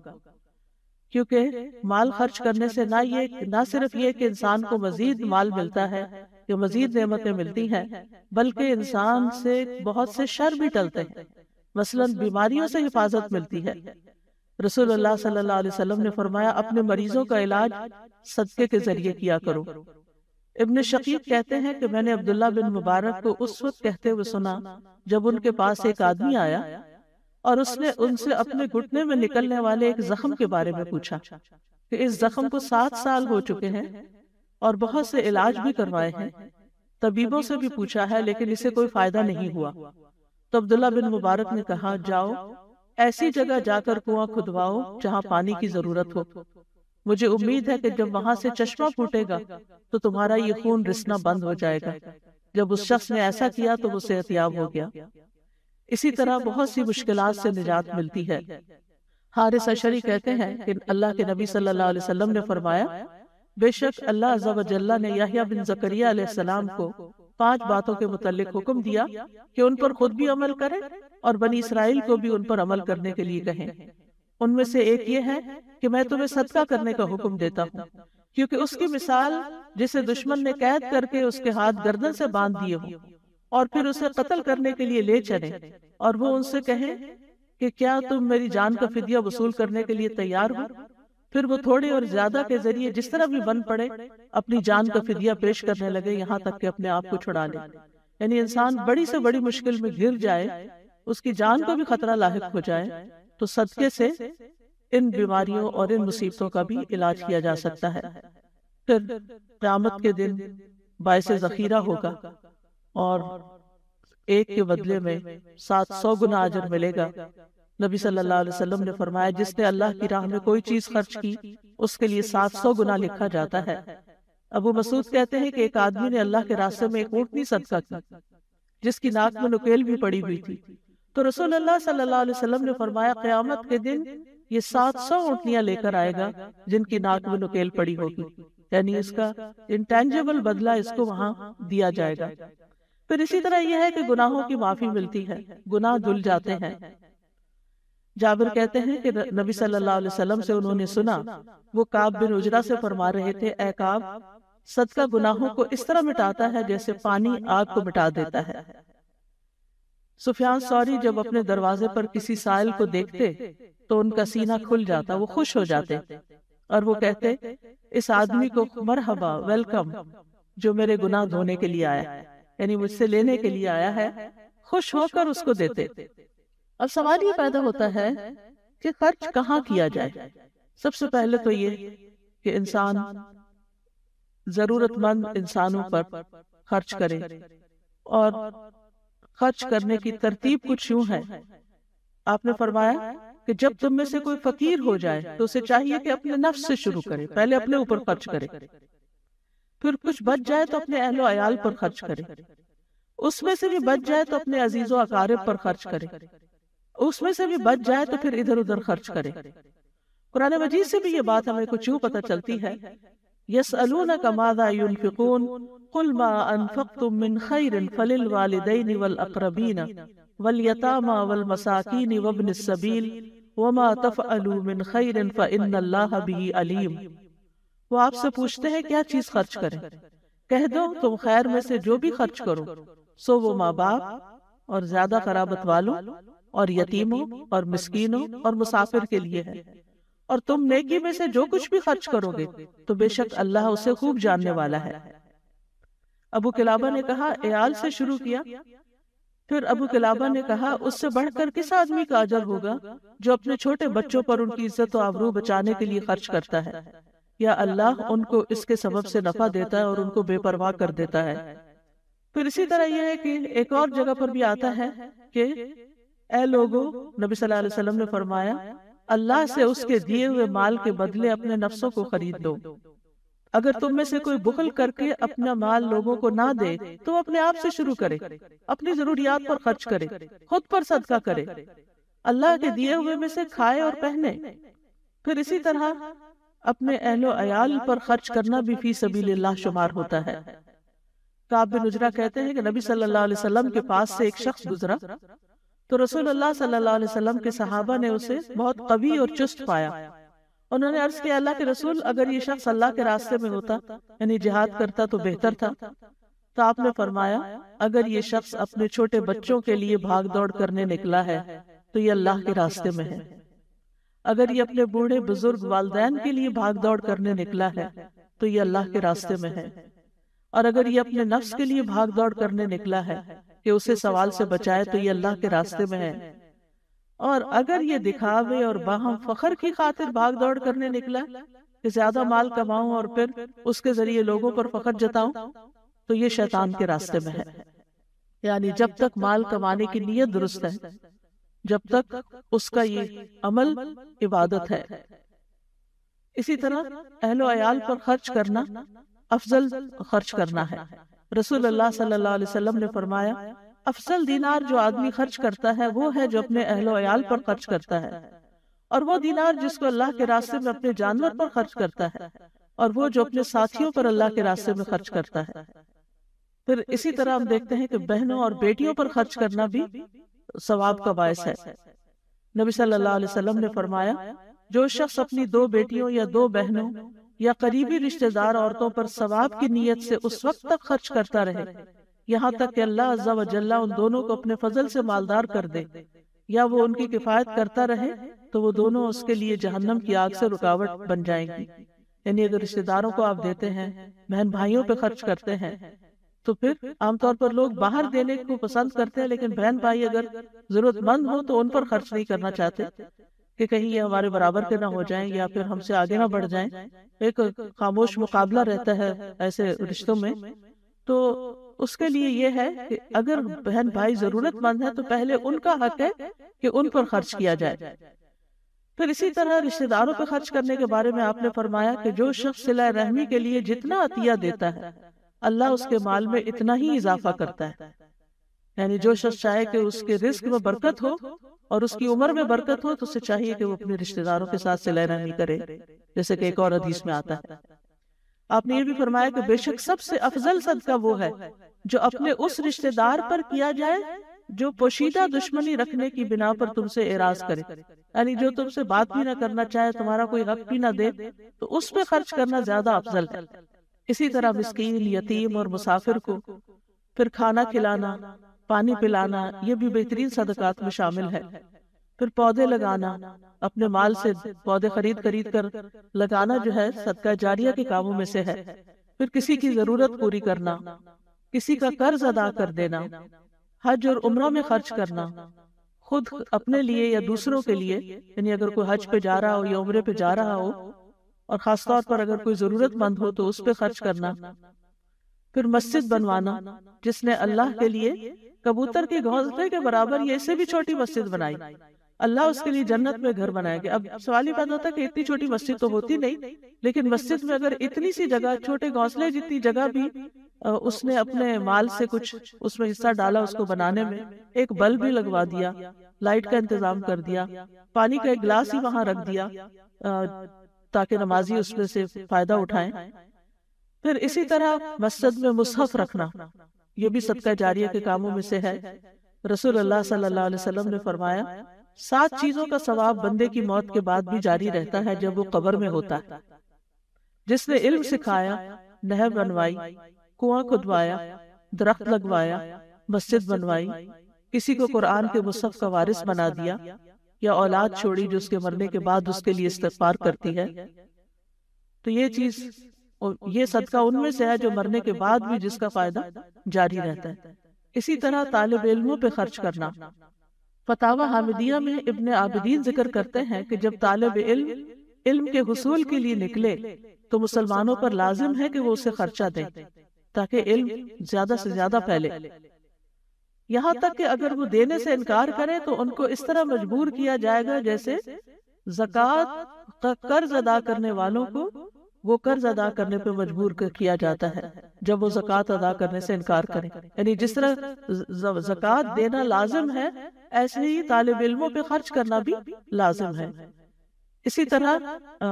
کیونکہ مال خرچ کرنے سے نہ یہ نہ صرف یہ کہ انسان کو مزید مال ملتا ہے یا مزید نعمتیں ملتی ہیں، بلکہ انسان سے بہت سے شر بھی ٹلتے ہیں، مثلا بیماریوں سے حفاظت ملتی ہے۔ رسول اللہ صلی اللہ علیہ وسلم نے فرمایا، اپنے مریضوں کا علاج صدقے کے ذریعے کیا کرو۔ ابن شقیق کہتے ہیں کہ میں نے عبداللہ بن مبارک کو اس وقت کہتے ہوئے سنا جب ان کے پاس ایک آدمی آیا اور اس نے ان سے اپنے گھٹنے میں نکلنے والے ایک زخم کے بارے میں پوچھا کہ اس زخم کو سات سال ہو چکے ہیں اور بہت سے علاج بھی کروائے ہیں، طبیبوں سے بھی پوچھا ہے لیکن اسے کوئی فائدہ نہیں ہوا۔ تو عبداللہ بن مبارک نے کہا، جاؤ ایسی جگہ جا کر کنواں کھدواؤ جہاں پانی کی ضرورت ہو، مجھے امید ہے کہ جب وہاں سے چشمہ پھوٹے گا تو تمہارا یہ خون رسنا بند ہو جائے گا۔ جب اس شخص نے ایسا کیا تو وہ صحت یاب ہو گیا۔ اسی طرح بہت سی مشکلات سے نجات ملتی ہے۔ حارث اشعری کہتے ہیں کہ اللہ کے نبی صلی اللہ علیہ وسلم نے فرمایا، بے شک اللہ عز و جل نے یحییٰ بن زکریا علیہ السلام کو پانچ باتوں کے متعلق حکم دیا کہ ان پر خود بھی عمل کریں اور بنی اسرائیل کو بھی ان پر عمل کرنے کے لیے کہیں۔ ان میں سے ایک یہ ہے کہ میں تمہیں صدقہ کرنے کا حکم دیتا ہوں، کیونکہ اس کی مثال جسے دشمن نے قید کر کے اس کے ہاتھ گردن سے باندھ دیے ہوں اور پھر اسے قتل کرنے کے لیے لے چلے، اور وہ ان سے کہے کہ کیا تم میری جان کا فدیہ وصول کرنے کے لیے تیار ہو؟ پھر وہ تھوڑے اور زیادہ کے ذریعے جس طرح بھی بن پڑے اپنی جان کا فدیہ پیش کرنے لگے یہاں تک کہ اپنے آپ کو چھڑا لے۔ یعنی انسان بڑی سے بڑی مشکل میں گر جائے، اس کی جان کو بھی خطرہ لاحق ہو جائے، تو صدقے سے ان بیماریوں اور ان مصیبتوں کا بھی علاج کیا جا سکتا ہے۔ پھر قیامت کے دن باعث ذخیرہ ہوگا اور ایک کے بدلے میں سات سو گنا اجر ملے گا، نبی صلی اللہ علیہ وسلم نے فرمایا جس نے اللہ کی راہ میں کوئی چیز خرچ کی اس کے لیے سات سو گنا لکھا جاتا ہے۔ ابو مسعود کہتے ہیں کہ ایک آدمی نے اللہ کے راستے میں ایک اونٹنی صدقہ کی جس کی ناک میں نکیل بھی پڑی ہوئی تھی، تو رسول اللہ صلی اللہ علیہ وسلم نے فرمایا قیامت کے دن یہ سات سو اونٹنیاں لے کر آئے گا جن کی ناک میں نکیل پڑی ہوگی، یعنی اس کا انٹینجیبل بدلہ اس کو وہاں دیا جائے گا۔ پھر اسی طرح یہ ہے کہ گناہوں کی معافی ملتی ہے، گناہ دھل جاتے ہیں۔ جابر کہتے ہیں کہ نبی صلی اللہ علیہ وسلم سے انہوں نے سنا، وہ کعب بن عجرہ سے فرما رہے تھے، اے کعب، صدقہ گناہوں کو اس طرح مٹاتا ہے جیسے پانی آگ کو مٹا دیتا ہے۔ سفیان ثوری جب اپنے دروازے پر کسی سائل کو دیکھتے تو ان کا سینہ کھل جاتا، وہ خوش ہو جاتے اور وہ کہتے اس آدمی کو مرحبا، ویلکم، جو میرے گناہ دھونے کے لیے آیا ہے، یعنی مجھ سے لینے کے لیے آیا ہے، خوش ہو کر اس کو دیتے۔ اب سوال یہ پیدا ہوتا ہے کہ خرچ کہاں کیا جائے؟ سب سے پہلے تو یہ کہ انسان ضرورت مند انسانوں پر خرچ کرے، اور خرچ کرنے کی ترتیب کچھ یوں ہے۔ آپ نے فرمایا کہ جب تم میں سے کوئی فقیر ہو جائے تو اسے چاہیے کہ اپنے نفس سے شروع کرے، پہلے اپنے اوپر خرچ کرے، پھر کچھ بچ جائے تو اپنے اہل و عیال پر خرچ کرے، اس میں سے بھی بچ جائے تو اپنے عزیز و اقارب پر خرچ کرے، اس میں سے بھی بچ جائے تو پھر ادھر ادھر خرچ کرے۔ قرآن مجید سے بھی یہ بات ہمیں کچھ یوں پتہ چلتی ہے، یسألونک ماذا ينفقون قل ما انفقتم من خیر فللوالدین والاقربین والیتامى والمساکین وابن السبیل وما تفعلوا من خیر فإن اللہ به علیم۔ وہ آپ سے پوچھتے ہیں کیا چیز خرچ کریں، کہہ دو تم خیر میں سے جو بھی خرچ کرو سو وہ ماں باپ اور زیادہ قرابت والوں اور یتیموں اور مسکینوں اور مسافر کے لیے ہے، اور تم نیکی میں سے جو کچھ بھی خرچ کرو گے تو بے شک اللہ اسے خوب جاننے والا ہے۔ ابو قلابہ نے کہا عیال سے شروع کیا، پھر ابو قلابہ نے کہا اس سے بڑھ کر کس آدمی کا اجر ہوگا جو اپنے چھوٹے بچوں پر ان کی عزت و آبرو بچانے کے لیے خرچ کرتا ہے، یا اللہ ان کو اس کے سبب سے نفع دیتا ہے اور ان کو بے پرواہ کر دیتا ہے۔ پھر اسی طرح یہ ہے کہ ایک اور جگہ پر بھی آتا ہے کہ اے لوگو، نبی صلی اللہ علیہ وسلم نے فرمایا اللہ سے اس کے دیے ہوئے مال کے بدلے اپنے نفسوں کو خرید دو۔ اگر تم میں سے کوئی بخل کر کے اپنا مال لوگوں کو نہ دے تو اپنے آپ سے شروع کرے، اپنی ضروریات پر خرچ کرے، خود پر صدقہ کرے، اللہ کے دیے ہوئے میں سے کھائے اور پہنے۔ پھر اسی طرح اپنے اہل و عیال پر خرچ کرنا بھی فی سبیل اللہ شمار ہوتا ہے۔ کعب بن عجرہ کہتے ہیں کہ نبی صلی اللہ علیہ وسلم کے پاس سے ایک شخص گزرا تو رسول اللہ صلی اللہ علیہ وسلم کے صحابہ نے اسے بہت قوی اور چست پایا۔ انہوں نے عرض کیا اللہ کے رسول، اگر یہ شخص اللہ کے راستے میں ہوتا، یعنی جہاد کرتا تو بہتر تھا۔ تو آپ نے فرمایا اگر یہ شخص اپنے چھوٹے بچوں کے لیے بھاگ دوڑ کرنے نکلا ہے تو یہ اللہ کے راستے میں ہے، اگر یہ اپنے بوڑھے بزرگ والدین کے لیے بھاگ دوڑ کرنے نکلا ہے تو یہ اللہ کے راستے میں ہے، اور اگر یہ اپنے نفس کے لیے بھاگ دوڑ کرنے نکلا ہے کہ اسے سوال سے بچائے تو یہ اللہ کے راستے میں ہے، اور اگر یہ دکھاوے اور باہم فخر کی خاطر بھاگ دوڑ کرنے نکلا کہ زیادہ مال کماؤں اور پھر اس کے ذریعے لوگوں پر فخر جتاؤں تو یہ شیطان کے راستے میں ہے۔ یعنی جب تک مال کمانے کی نیت درست ہے، جب تک اس کا یہ عمل عبادت ہے۔ اسی طرح اہل و عیال پر خرچ کرنا افضل خرچ کرنا ہے۔ رسول اللہ صلی اللہ علیہ وسلم نے فرمایا افضل دینار جو آدمی خرچ کرتا ہے وہ ہے جو اپنے اہل و عیال پر خرچ کرتا ہے، اور وہ دینار جس کو اللہ کے راستے میں اپنے جانور پر خرچ کرتا ہے، اور وہ جو اپنے ساتھیوں پر اللہ کے راستے میں خرچ کرتا ہے۔ پھر اسی طرح ہم دیکھتے ہیں کہ بہنوں اور بیٹیوں پر خرچ کرنا بھی ثواب کا باعث ہے۔ نبی صلی اللہ علیہ وسلم نے فرمایا جو شخص اپنی دو بیٹیوں یا دو بہنوں یا قریبی رشتہ دار عورتوں پر ثواب کی نیت سے اس وقت تک خرچ کرتا رہے یہاں تک کہ اللہ عز و جل ان دونوں کو اپنے فضل سے مالدار کر دے، یا وہ ان کی کفایت کرتا رہے، تو وہ دونوں اس کے لیے جہنم کی آگ سے رکاوٹ بن جائیں گی۔ یعنی اگر رشتہ داروں کو آپ دیتے ہیں، بہن بھائیوں پہ خرچ کرتے ہیں، تو پھر عام طور پر لوگ باہر دینے کو پسند کرتے ہیں، لیکن بہن بھائی اگر ضرورت مند ہو تو ان پر خرچ نہیں کرنا چاہتے کہ کہیں یہ ہمارے برابر کے نہ ہو جائیں یا پھر ہم سے آگے نہ بڑھ جائیں۔ ایک خاموش مقابلہ رہتا ہے ایسے رشتوں میں۔ تو اس کے لیے یہ ہے کہ اگر بہن بھائی ضرورت مند ہے تو پہلے ان کا حق ہے کہ ان پر خرچ کیا جائے۔ پھر اسی طرح رشتہ داروں پہ خرچ کرنے کے بارے میں آپ نے فرمایا کہ جو شخص صلہ رحمی کے لیے جتنا عطیہ دیتا ہے اللہ اس کے مال میں اتنا ہی اضافہ کرتا ہے۔ یعنی جو شخص چاہے کہ اس کے رزق میں برکت ہو اور اس کی عمر میں برکت ہو تو اسے چاہیے کہ وہ اپنے رشتہ داروں کے ساتھ صلہ رحمی کرے، جیسے کہ ایک اور حدیث میں آتا ہے۔ آپ نے یہ بھی فرمایا کہ بے شک سب سے افضل صدقہ وہ ہے جو اپنے اس رشتہ دار پر کیا جائے جو پوشیدہ دشمنی رکھنے کی بنا پر تم سے اعراض کرے، یعنی جو تم سے بات بھی نہ کرنا چاہے، تمہارا کوئی حق بھی نہ دے، تو اس پہ خرچ کرنا زیادہ افضل ہے۔ اسی طرح مسکین، یتیم اور مسافر کو پھر کھانا کھلانا، پانی پلانا، یہ بھی بہترین صدقات میں شامل ہے۔ پھر پودے لگانا، اپنے مال سے پودے خرید خرید کر لگانا جو ہے صدقہ جاریہ کے کاموں میں سے ہے۔ پھر کسی کی ضرورت پوری کرنا، کسی کا قرض ادا کر دینا، حج اور عمرہ میں خرچ کرنا، خود اپنے لیے یا دوسروں کے لیے، یعنی اگر کوئی حج پہ جا رہا ہو یا عمرے پہ جا رہا ہو اور خاص طور پر اگر کوئی ضرورت مند ہو تو اس پہ خرچ کرنا۔ پھر مسجد بنوانا، جس نے اللہ کے لیے کبوتر کے گھونسلے کے برابر یا اس سے بھی چھوٹی مسجد بنائی، اللہ اس کے لیے جنت میں گھر بنائے گا۔ اب سوال ہی پیدا ہوتا ہے کہ اتنی چھوٹی مسجد تو ہوتی نہیں، لیکن مسجد میں اگر اتنی سی جگہ، چھوٹے گھونسلے جتنی جگہ بھی اس نے اپنے مال سے کچھ اس میں حصہ ڈالا اس کو بنانے میں، ایک بلب بھی لگوا دیا، لائٹ کا انتظام کر دیا، پانی کا ایک گلاس ہی وہاں رکھ دیا تاکہ نمازی اس میں سے فائدہ اٹھائیں۔ پھر اسی طرح مسجد میں مصحف رکھنا، یہ بھی صدقہ جاریہ کے کاموں میں سے ہے۔ رسول اللہ صلی اللہ علیہ وسلم نے فرمایا سات چیزوں کا ثواب بندے کی موت کے بعد بھی جاری رہتا ہے جب وہ قبر میں ہوتا ہے: جس نے علم سکھایا، نہر بنوائی، کنواں کھدوایا، درخت لگوایا، مسجد بنوائی، کسی کو قرآن کے مصحف کا وارث بنا دیا، یا اولاد چھوڑی جو اس کے مرنے کے بعد اس کے لیے استغفار کرتی ہے۔ تو یہ چیز، یہ صدقہ ان میں سے ہے جو مرنے کے بعد بھی جس کا فائدہ جاری رہتا ہے۔ اسی طرح طالب علموں پہ خرچ کرنا۔ فتاوی حامدیہ میں ابن عابدین ذکر کرتے ہیں کہ جب طالب علم علم کے حصول کے لیے نکلے تو مسلمانوں پر لازم ہے کہ وہ اسے خرچہ دیں تاکہ علم زیادہ سے زیادہ پھیلے، یہاں تک کہ اگر وہ دینے سے انکار کرے تو ان کو اس طرح مجبور کیا جائے گا جیسے زکوٰۃ کا قرض ادا کرنے والوں کو وہ قرض ادا کرنے پہ مجبور کیا جاتا ہے جب وہ زکوٰۃ ادا کرنے سے انکار کریں۔ یعنی جس طرح زکوٰۃ دینا لازم ہے، ایسے ہی طالب علموں پہ خرچ کرنا بھی لازم ہے۔ اسی طرح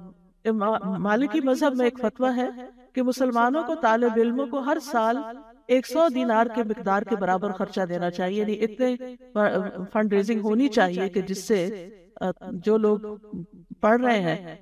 مالکی مذہب میں ایک فتویٰ ہے کہ مسلمانوں کو طالب علموں کو ہر سال ایک سو دینار کے مقدار کے برابر خرچہ دینا چاہیے، یعنی اتنے فنڈ ریزنگ ہونی چاہیے کہ جس سے جو لوگ پڑھ رہے ہیں،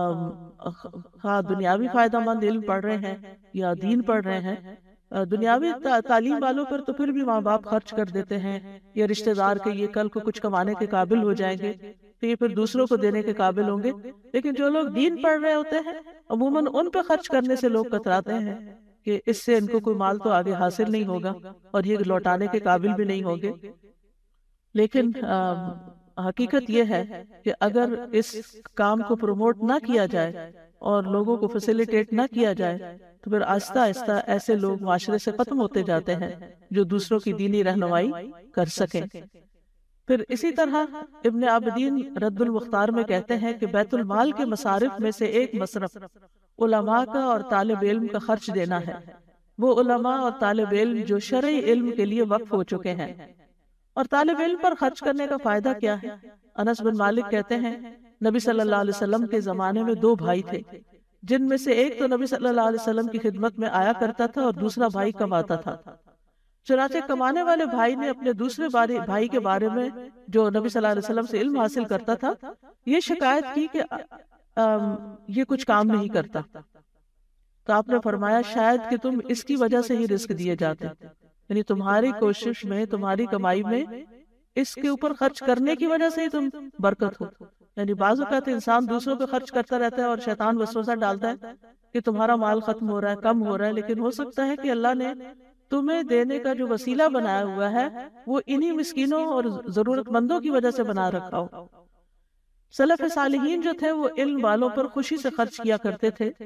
ہاں دنیاوی فائدہ مند علم پڑھ رہے ہیں یا دین پڑھ رہے ہیں، دنیاوی تعلیم والوں پر تو پھر بھی ماں باپ خرچ کر دیتے ہیں یا رشتہ دار کے یہ کل کو کچھ کمانے کے قابل ہو جائیں گے تو یہ پھر دوسروں کو دینے کے قابل ہوں گے، لیکن جو لوگ دین پڑھ رہے ہوتے ہیں عموماً ان پہ خرچ کرنے سے لوگ کتراتے ہیں کہ اس سے ان کو کوئی مال تو آگے حاصل نہیں ہوگا اور یہ لوٹانے کے قابل بھی نہیں ہوں گے۔ لیکن حقیقت یہ ہے کہ اگر اس کام کو پروموٹ نہ کیا جائے اور لوگوں کو فیسیلیٹیٹ نہ کیا جائے تو پھر آہستہ آہستہ ایسے لوگ معاشرے سے ختم ہوتے جاتے ہیں جو دوسروں کی دینی رہنمائی کر سکیں۔ پھر اسی طرح ابن عابدین رد المختار میں کہتے ہیں کہ بیت المال کے مصارف میں سے ایک مصرف علماء کا اور طالب علم کا خرچ دینا ہے، وہ علماء اور طالب علم جو شرعی علم کے لیے وقف ہو چکے ہیں۔ اور طالب علم پر خرچ کرنے کا فائدہ کیا ہے؟ انس بن مالک کہتے ہیں نبی صلی اللہ علیہ وسلم کے زمانے میں دو بھائی تھے جن میں سے ایک تو نبی صلی اللہ علیہ وسلم کی خدمت میں آیا کرتا تھا اور دوسرا بھائی کماتا تھا۔ چنانچہ کمانے والے بھائی نے اپنے دوسرے بھائی کے بارے میں جو نبی صلی اللہ علیہ وسلم سے علم حاصل کرتا تھا یہ شکایت کی کہ یہ کچھ کام نہیں کرتا، تو آپ نے فرمایا شاید کہ تم اس کی وجہ سے ہی رزق دیے جاتے، یعنی تمہاری کوشش میں، تمہاری کمائی میں اس کے اوپر خرچ کرنے کی وجہ سے ہی تم برکت ہو۔ یعنی بعض اوقات انسان دوسروں پہ خرچ کرتا رہتا ہے اور شیطان وسوسہ ڈالتا ہے کہ تمہارا مال ختم ہو رہا ہے، کم ہو رہا ہے، لیکن ہو سکتا ہے کہ اللہ نے تمہیں دینے کا جو وسیلہ بنایا ہوا ہے وہ انہی مسکینوں اور ضرورت مندوں کی وجہ سے بنا رکھا ہو۔ سلف صالحین جو تھے وہ علم والوں پر خوشی سے خرچ کیا کرتے تھے،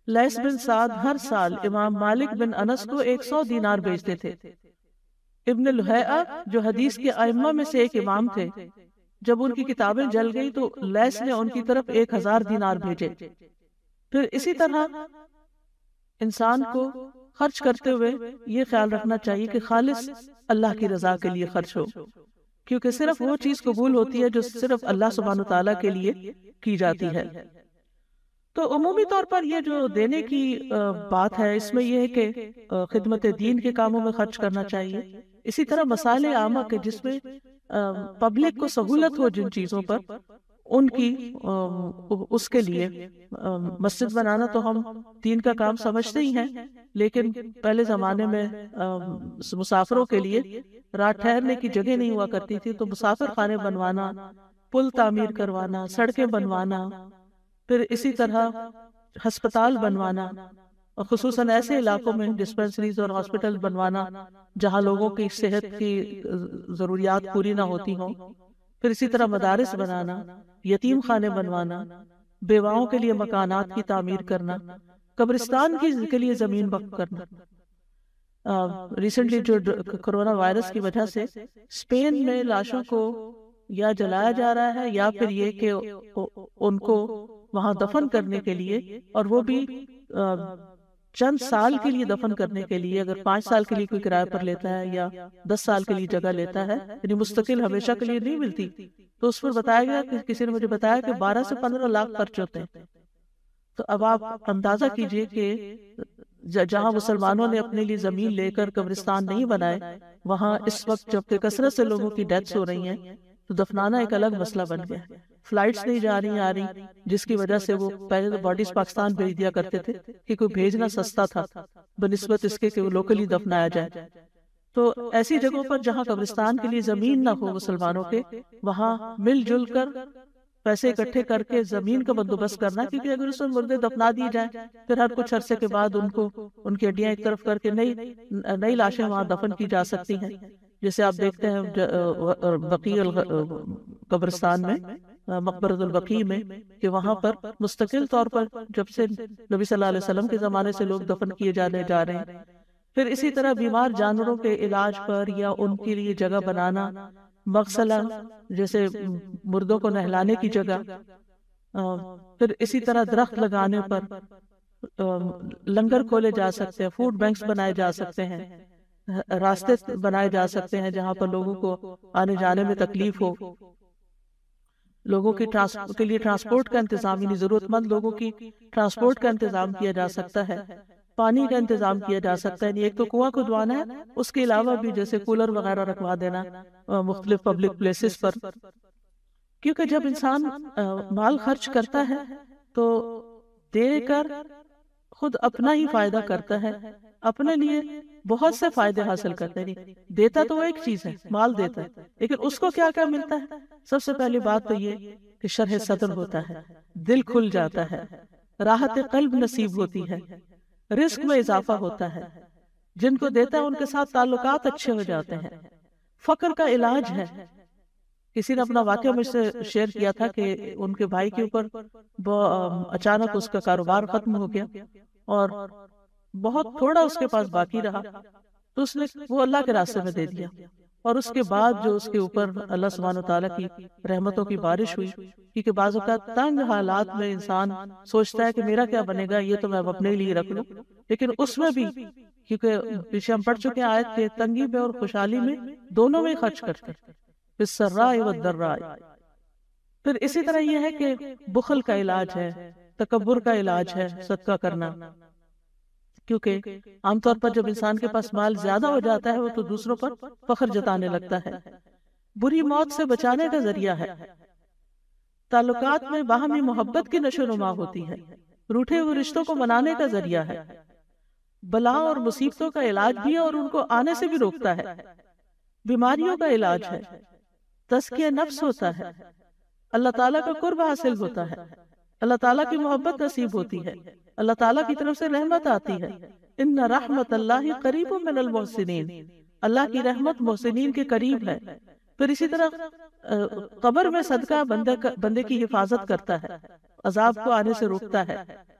لیث بن سعد ہر سال امام مالک بن انس کو ایک سو دینار بیچتے تھے۔ ابن لہیعہ جو حدیث کے ائمہ میں سے ایک امام تھے، جب ان کی کتابیں جل گئی تو لیث نے ان کی طرف ایک ہزار دینار بھیجے۔ پھر اسی طرح انسان کو خرچ کرتے ہوئے یہ خیال رکھنا چاہیے کہ خالص اللہ کی رضا کے لیے خرچ ہو، کیونکہ صرف وہ چیز قبول ہوتی ہے جو صرف اللہ سبحانہ وتعالیٰ کے لیے کی جاتی ہے۔ تو عمومی طور پر یہ جو دینے کی بات ہے، اس میں یہ ہے کہ خدمت دین کے کاموں میں خرچ کرنا چاہیے۔ اسی طرح مسائل عامہ کے جس میں پبلک کو سہولت ہو جن چیزوں پر، ان کی اس کے لیے مسجد بنانا تو ہم دین کا کام سمجھتے ہی ہیں، لیکن پہلے زمانے میں مسافروں کے لیے رات ٹھہرنے کی جگہ نہیں ہوا کرتی تھی، تو مسافر خانے بنوانا، پل تعمیر کروانا، سڑکیں بنوانا، پھر اسی طرح ہسپتال بنوانا، اور خصوصاً ایسے علاقوں میں ڈسپنسریز اور ہاسپٹل بنوانا جہاں لوگوں کی صحت کی ضروریات پوری نہ ہوتی ہوں، پھر اسی طرح مدارس بنانا، یتیم خانے بنوانا، بیواؤں کے لیے مکانات کی تعمیر کرنا، قبرستان کی کے لیے زمین وقف کرنا۔ ریسنٹلی جو کرونا وائرس کی وجہ سے اسپین میں لاشوں کو یا جلایا جا رہا ہے یا پھر یہ کہ ان کو وہاں دفن کرنے کے لیے، اور وہ بھی چند سال کے لیے دفن کرنے کے لیے، اگر پانچ سال کے لیے کوئی کرایہ پر لیتا ہے یا دس سال کے لیے جگہ لیتا ہے، یعنی مستقل ہمیشہ کے لیے نہیں ملتی، تو اس پر بتایا گیا کہ کسی نے مجھے بتایا کہ بارہ سے پندرہ لاکھ خرچ ہوتے ہیں۔ تو اب آپ اندازہ کیجئے کہ جہاں مسلمانوں نے اپنے لیے زمین لے کر قبرستان نہیں بنائے، وہاں اس وقت جبکہ کثرت سے لوگوں کی ڈیتھس ہو رہی ہیں، تو دفنانا ایک الگ مسئلہ بن گیا۔ فلائٹس نہیں جا رہی آ رہی، جس کی وجہ سے وہ پہلے تو باڈیز پاکستان بھیج دیا کرتے تھے کہ کوئی بھیجنا سستا تھا بنسبت اس کے کہ وہ لوکلی دفنایا جائے۔ تو ایسی جگہوں پر جہاں قبرستان کے لیے زمین نہ ہو مسلمانوں کے، وہاں مل جل کر پیسے اکٹھے کر کے زمین کا بندوبست کرنا، کیونکہ اگر اس میں مردے دفنا دی جائیں پھر ہر کچھ عرصے کے بعد ان کو ان کی ہڈیاں ایک طرف کر کے نئی نئی لاشیں وہاں دفن کی جا سکتی ہیں، جیسے آپ دیکھتے ہیں بقیع قبرستان میں، مقبرۃ البقیع میں، کہ وہاں پر مستقل طور پر جب سے نبی صلی اللہ علیہ وسلم کے زمانے سے لوگ دفن کیے جانے جا رہے ہیں۔ پھر اسی طرح بیمار جانوروں کے علاج پر یا ان کے لیے جگہ بنانا، مغسلہ جیسے مردوں کو نہلانے کی جگہ، پھر اسی طرح درخت لگانے پر لنگر کھولے جا سکتے ہیں، فوڈ بینکس بنائے جا سکتے ہیں، راستے بنائے جا سکتے ہیں جہاں پر لوگوں کو آنے جانے میں تکلیف ہو، لوگوں کی کے لیے ٹرانسپورٹ کا انتظام، یعنی ضرورت مند لوگوں کی ٹرانسپورٹ کا انتظام کیا جا سکتا ہے، پانی کا انتظام کیا جا سکتا ہے۔ یعنی ایک تو کنواں کھدوانا ہے، اس کے علاوہ بھی جیسے کولر وغیرہ رکھوا دینا مختلف پبلک پلیسز پر، کیونکہ جب انسان مال خرچ کرتا ہے تو دے کر خود اپنا ہی فائدہ کرتا ہے، اپنے لیے بہت سے فائدے حاصل کرتے ہیں۔ دیتا تو وہ ایک چیز ہے، مال دیتا ہے، لیکن اس کو کیا کیا ملتا ہے؟ سب سے پہلی بات تو یہ کہ شرح صدر ہوتا ہے، دل کھل جاتا ہے، راحت قلب نصیب ہوتی ہے، رزق میں اضافہ ہوتا ہے، جن کو دیتا ہے ان کے ساتھ تعلقات اچھے ہو جاتے ہیں، فقر کا علاج ہے۔ کسی نے اپنا واقعہ مجھ سے شیئر کیا تھا کہ ان کے بھائی کے اوپر اچانک اس کا کاروبار ختم ہو گیا اور بہت تھوڑا اس کے پاس باقی رہا، تو اس نے وہ اللہ کے راستے میں دے دیا، اور اس کے بعد جو اس کے اوپر اللہ سبحانہ وتعالیٰ کی رحمتوں کی بارش ہوئی، کیونکہ بعض اوقات تنگ حالات میں انسان سوچتا ہے کہ میرا کیا بنے گا، یہ تو میں اپنے لیے رکھ لوں، لیکن اس میں بھی کیونکہ پیچھے ہم پڑھ چکے ہیں آیت کے تنگی میں اور خوشحالی میں دونوں میں خرچ کرتے ہیں، بالسراء والضراء۔ پھر اسی طرح یہ ہے کہ بخل کا علاج ہے، تکبر کا علاج ہے صدقہ کرنا، کیونکہ عام طور پر جب انسان کے پاس مال زیادہ ہو جاتا ہے وہ تو دوسروں پر فخر جتانے لگتا ہے، بری موت سے بچانے کا ذریعہ ہے، تعلقات میں باہمی محبت کی نشو و نما ہوتی ہے، روٹھے ہوئے رشتوں کو منانے کا ذریعہ ہے، بلا اور مصیبتوں کا علاج بھی ہے اور ان کو آنے سے بھی روکتا ہے، بیماریوں کا علاج ہے، تزکیہ نفس ہوتا ہے، اللہ تعالیٰ کا قرب حاصل ہوتا ہے، اللہ تعالیٰ کی محبت نصیب ہوتی ہے، اللہ تعالیٰ کی طرف سے رحمت آتی ہے، ان رحمت اللہ قریب من المحسنین، اللہ کی رحمت محسنین کے قریب ہے۔ پھر اسی طرح قبر میں صدقہ بندے بندے کی حفاظت کرتا ہے، عذاب کو آنے سے روکتا ہے،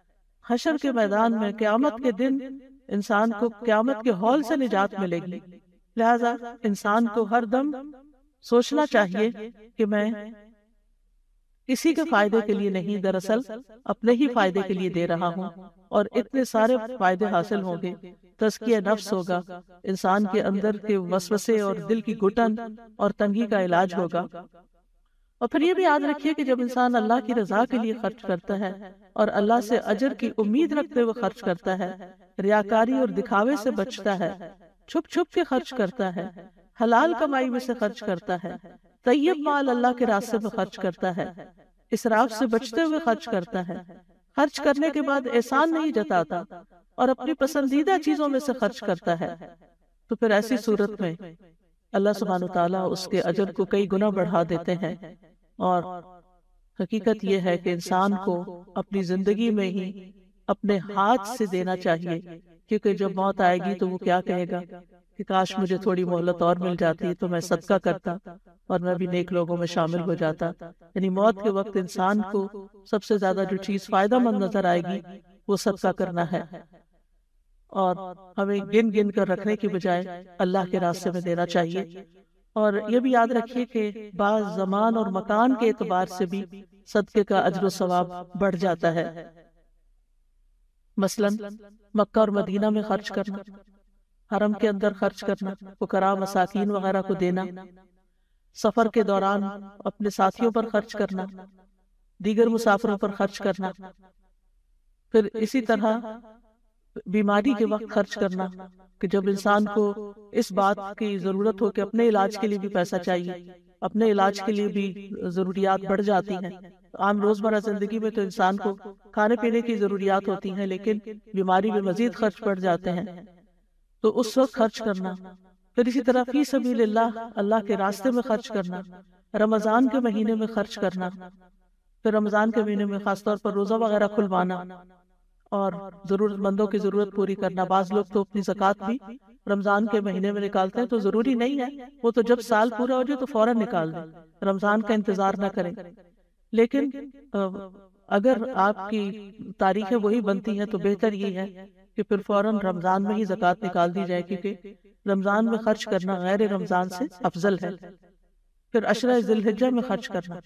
حشر کے میدان میں قیامت کے دن انسان کو قیامت کے ہول سے نجات ملے گی۔ لہذا انسان کو ہر دم سوچنا چاہیے کہ میں کسی کے فائدے کے لیے نہیں، دراصل اپنے ہی فائدے کے لیے دے رہا ہوں، اور اتنے سارے فائدے حاصل ہوں گے۔ تزکیہ نفس ہوگا، انسان کے اندر کے وسوسے اور دل کی گھٹن اور تنگی کا علاج ہوگا۔ اور پھر یہ بھی یاد رکھیے کہ جب انسان اللہ کی رضا کے لیے خرچ کرتا ہے اور اللہ سے اجر کی امید رکھتے ہوئے خرچ کرتا ہے، ریاکاری اور دکھاوے سے بچتا ہے، چھپ چھپ کے خرچ کرتا ہے، حلال کمائی میں سے خرچ کرتا ہے، طیب مال اللہ کے راستے میں خرچ کرتا ہے، اسراف سے بچتے ہوئے خرچ کرتا ہے، خرچ کرنے کے بعد احسان نہیں جتاتا اور اپنی پسندیدہ چیزوں میں سے خرچ کرتا ہے، تو پھر ایسی صورت میں اللہ سبحانہ وتعالیٰ اس کے اجر کو کئی گنا بڑھا دیتے ہیں۔ اور حقیقت یہ ہے کہ انسان کو اپنی زندگی میں ہی اپنے ہاتھ سے دینا چاہیے، کیونکہ جب موت آئے گی تو وہ کیا کہے گا کہ کاش مجھے تھوڑی مہلت اور مل جاتی تو میں صدقہ کرتا اور میں بھی نیک لوگوں میں شامل ہو جاتا۔ یعنی موت کے وقت انسان کو سب سے زیادہ جو چیز فائدہ مند نظر آئے گی وہ صدقہ کرنا ہے، اور ہمیں گن گن کر رکھنے کی بجائے اللہ کے راستے میں دینا چاہیے۔ اور یہ بھی یاد رکھیے کہ بعض زمان اور مکان کے اعتبار سے بھی صدقے کا اجر و ثواب بڑھ جاتا ہے۔ مثلا مکہ اور مدینہ میں خرچ کرنا، حرم کے اندر خرچ کرنا، فقراء مساکین وغیرہ کو دینا، سفر کے دوران اپنے ساتھیوں پر خرچ کرنا، دیگر مسافروں پر خرچ کرنا، پھر اسی طرح بیماری کے وقت خرچ کرنا کہ جب انسان کو اس بات کی ضرورت ہو کہ اپنے علاج کے لیے بھی پیسہ چاہیے، اپنے علاج کے لیے بھی ضروریات بڑھ جاتی ہیں۔ عام روزمرہ زندگی میں تو انسان کو کھانے پینے کی ضروریات ہوتی ہیں، لیکن بیماری میں مزید خرچ بڑھ جاتے ہیں، تو اس وقت خرچ کرنا۔ پھر اسی طرح فی سبیل اللہ، اللہ کے راستے میں خرچ کرنا، رمضان کے مہینے میں خرچ کرنا، پھر رمضان کے مہینے میں خاص طور پر روزہ وغیرہ کھلوانا اور ضرورت مندوں کی ضرورت پوری کرنا۔ بعض لوگ تو اپنی زکوٰۃ بھی رمضان کے مہینے میں نکالتے ہیں، تو ضروری نہیں ہے وہ تو جب سال پورا ہو جائے تو فوراً نکال دیں، رمضان کا انتظار نہ کریں۔ لیکن اگر آپ کی تاریخیں وہی بنتی ہیں تو بہتر یہ ہے کہ پھر فوراً رمضان میں ہی زکوٰۃ نکال دی جائے، کیونکہ رمضان میں خرچ کرنا غیر رمضان سے افضل ہے۔ پھر عشرہ ذی الحجہ میں خرچ کرنا،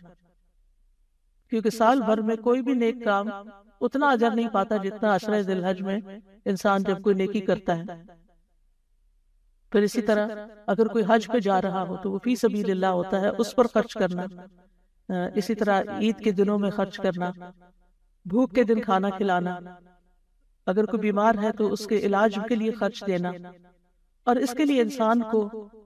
کیونکہ سال بھر میں کوئی بھی نیک کام اتنا اجر نہیں پاتا جتنا عشرہ ذی الحج میں انسان جب کوئی نیکی کرتا ہے۔ پھر اسی طرح اگر کوئی حج پہ جا رہا ہو تو وہ فی سبیل اللہ ہوتا ہے، اس پر خرچ کرنا۔ اسی طرح عید کے دنوں میں خرچ کرنا، بھوک کے دن کھانا کھلانا، اگر کوئی بیمار ہے تو اس کے علاج کے لیے خرچ دینا، اور اس کے لیے انسان کو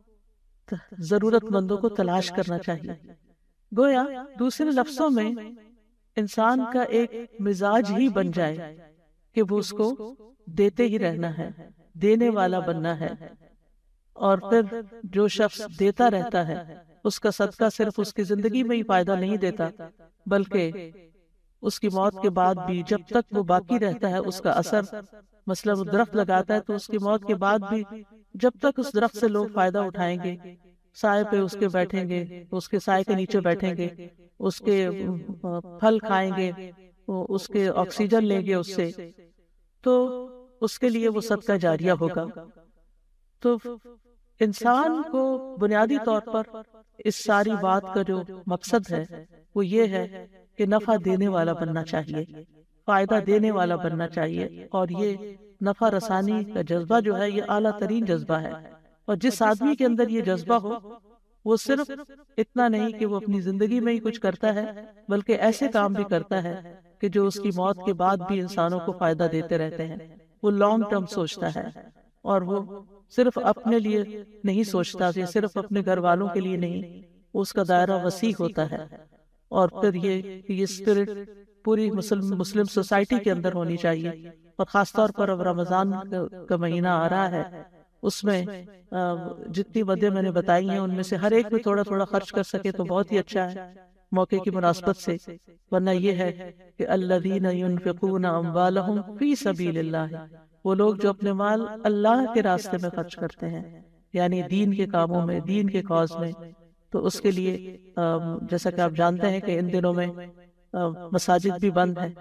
ضرورت مندوں کو تلاش کرنا چاہیے۔ گویا دوسرے لفظوں میں انسان کا ایک مزاج ہی بن جائے کہ وہ اس کو دیتے ہی رہنا ہے، دینے والا بننا ہے، اور پھر جو شخص دیتا رہتا ہے اس کا صدقہ صرف اس کی زندگی میں ہی فائدہ نہیں دیتا، بلکہ اس کی موت کے بعد بھی جب تک وہ باقی رہتا ہے اس کا اثر، مثلا وہ درخت لگاتا ہے تو اس کی موت کے بعد بھی جب تک اس درخت سے لوگ فائدہ اٹھائیں گے، سائے پہ اس کے بیٹھیں گے، اس کے سائے کے نیچے بیٹھیں گے، اس کے پھل کھائیں گے، اس کے آکسیجن لیں گے اس سے، تو اس کے لیے وہ صدقہ جاریہ ہوگا۔ تو انسان کو بنیادی طور پر اس ساری بات کا جو مقصد ہے وہ یہ ہے کہ نفع دینے والا بننا چاہیے، فائدہ دینے والا بننا چاہیے، اور یہ نفع رسانی کا جذبہ جو ہے یہ اعلیٰ ترین جذبہ ہے۔ اور جس آدمی کے اندر یہ جذبہ ہو وہ صرف اتنا نہیں کہ وہ اپنی زندگی میں ہی کچھ کرتا ہے، بلکہ ایسے کام بھی کرتا ہے کہ جو اس کی موت کے بعد بھی انسانوں کو فائدہ دیتے رہتے ہیں۔ وہ لانگ ٹرم سوچتا ہے، اور وہ صرف اپنے لیے نہیں سوچتا، یہ صرف اپنے گھر والوں کے لیے نہیں، اس کا دائرہ وسیع ہوتا ہے۔ اور پھر یہ یہ اسپرٹ پوری مسلم مسلم سوسائٹی کے اندر ہونی چاہیے، اور خاص طور پر اب رمضان کا مہینہ آ رہا ہے، اس میں جتنی مدیں میں نے بتائی ہیں ان میں سے ہر ایک میں تھوڑا تھوڑا خرچ کر سکے تو بہت ہی اچھا ہے موقع کی مناسبت سے، ورنہ یہ ہے کہ الذین ينفقون اموالهم فی سبیل اللہ، وہ لوگ جو اپنے مال اللہ کے راستے میں خرچ کرتے ہیں، یعنی دین کے کاموں میں، دین کے کاز میں۔ تو اس کے لیے جیسا کہ آپ جانتے ہیں کہ ان دنوں میں مساجد بھی بند ہیں،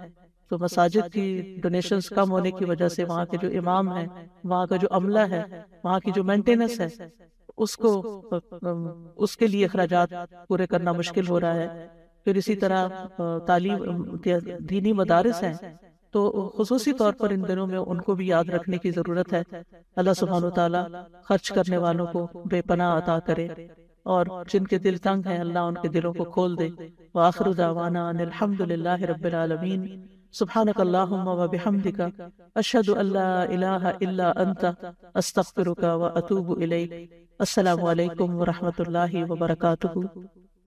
تو مساجد کی ڈونیشنز کم ہونے کی وجہ سے وہاں کے جو امام ہیں، وہاں کا جو عملہ ہے، وہاں کی جو مینٹیننس ہے، اس کو اس کے لیے اخراجات پورے کرنا مشکل ہو رہا ہے۔ پھر اسی طرح تعلیم دینی مدارس ہیں، تو خصوصی طور پر ان دنوں میں ان کو بھی یاد رکھنے کی ضرورت ہے۔ اللہ سبحانہ وتعالیٰ خرچ کرنے والوں کو بے پناہ عطا کرے، اور جن کے دل تنگ ہیں اللہ ان کے دلوں کو کھول دے۔ وآخر دعوانا ان الحمد للہ رب العالمین۔ سبحانک اللہم و بحمدک، اشہد ان لا الہ الا انت، استغفرک و اتوب الیک۔ السلام علیکم ورحمۃ اللہ وبرکاتہ۔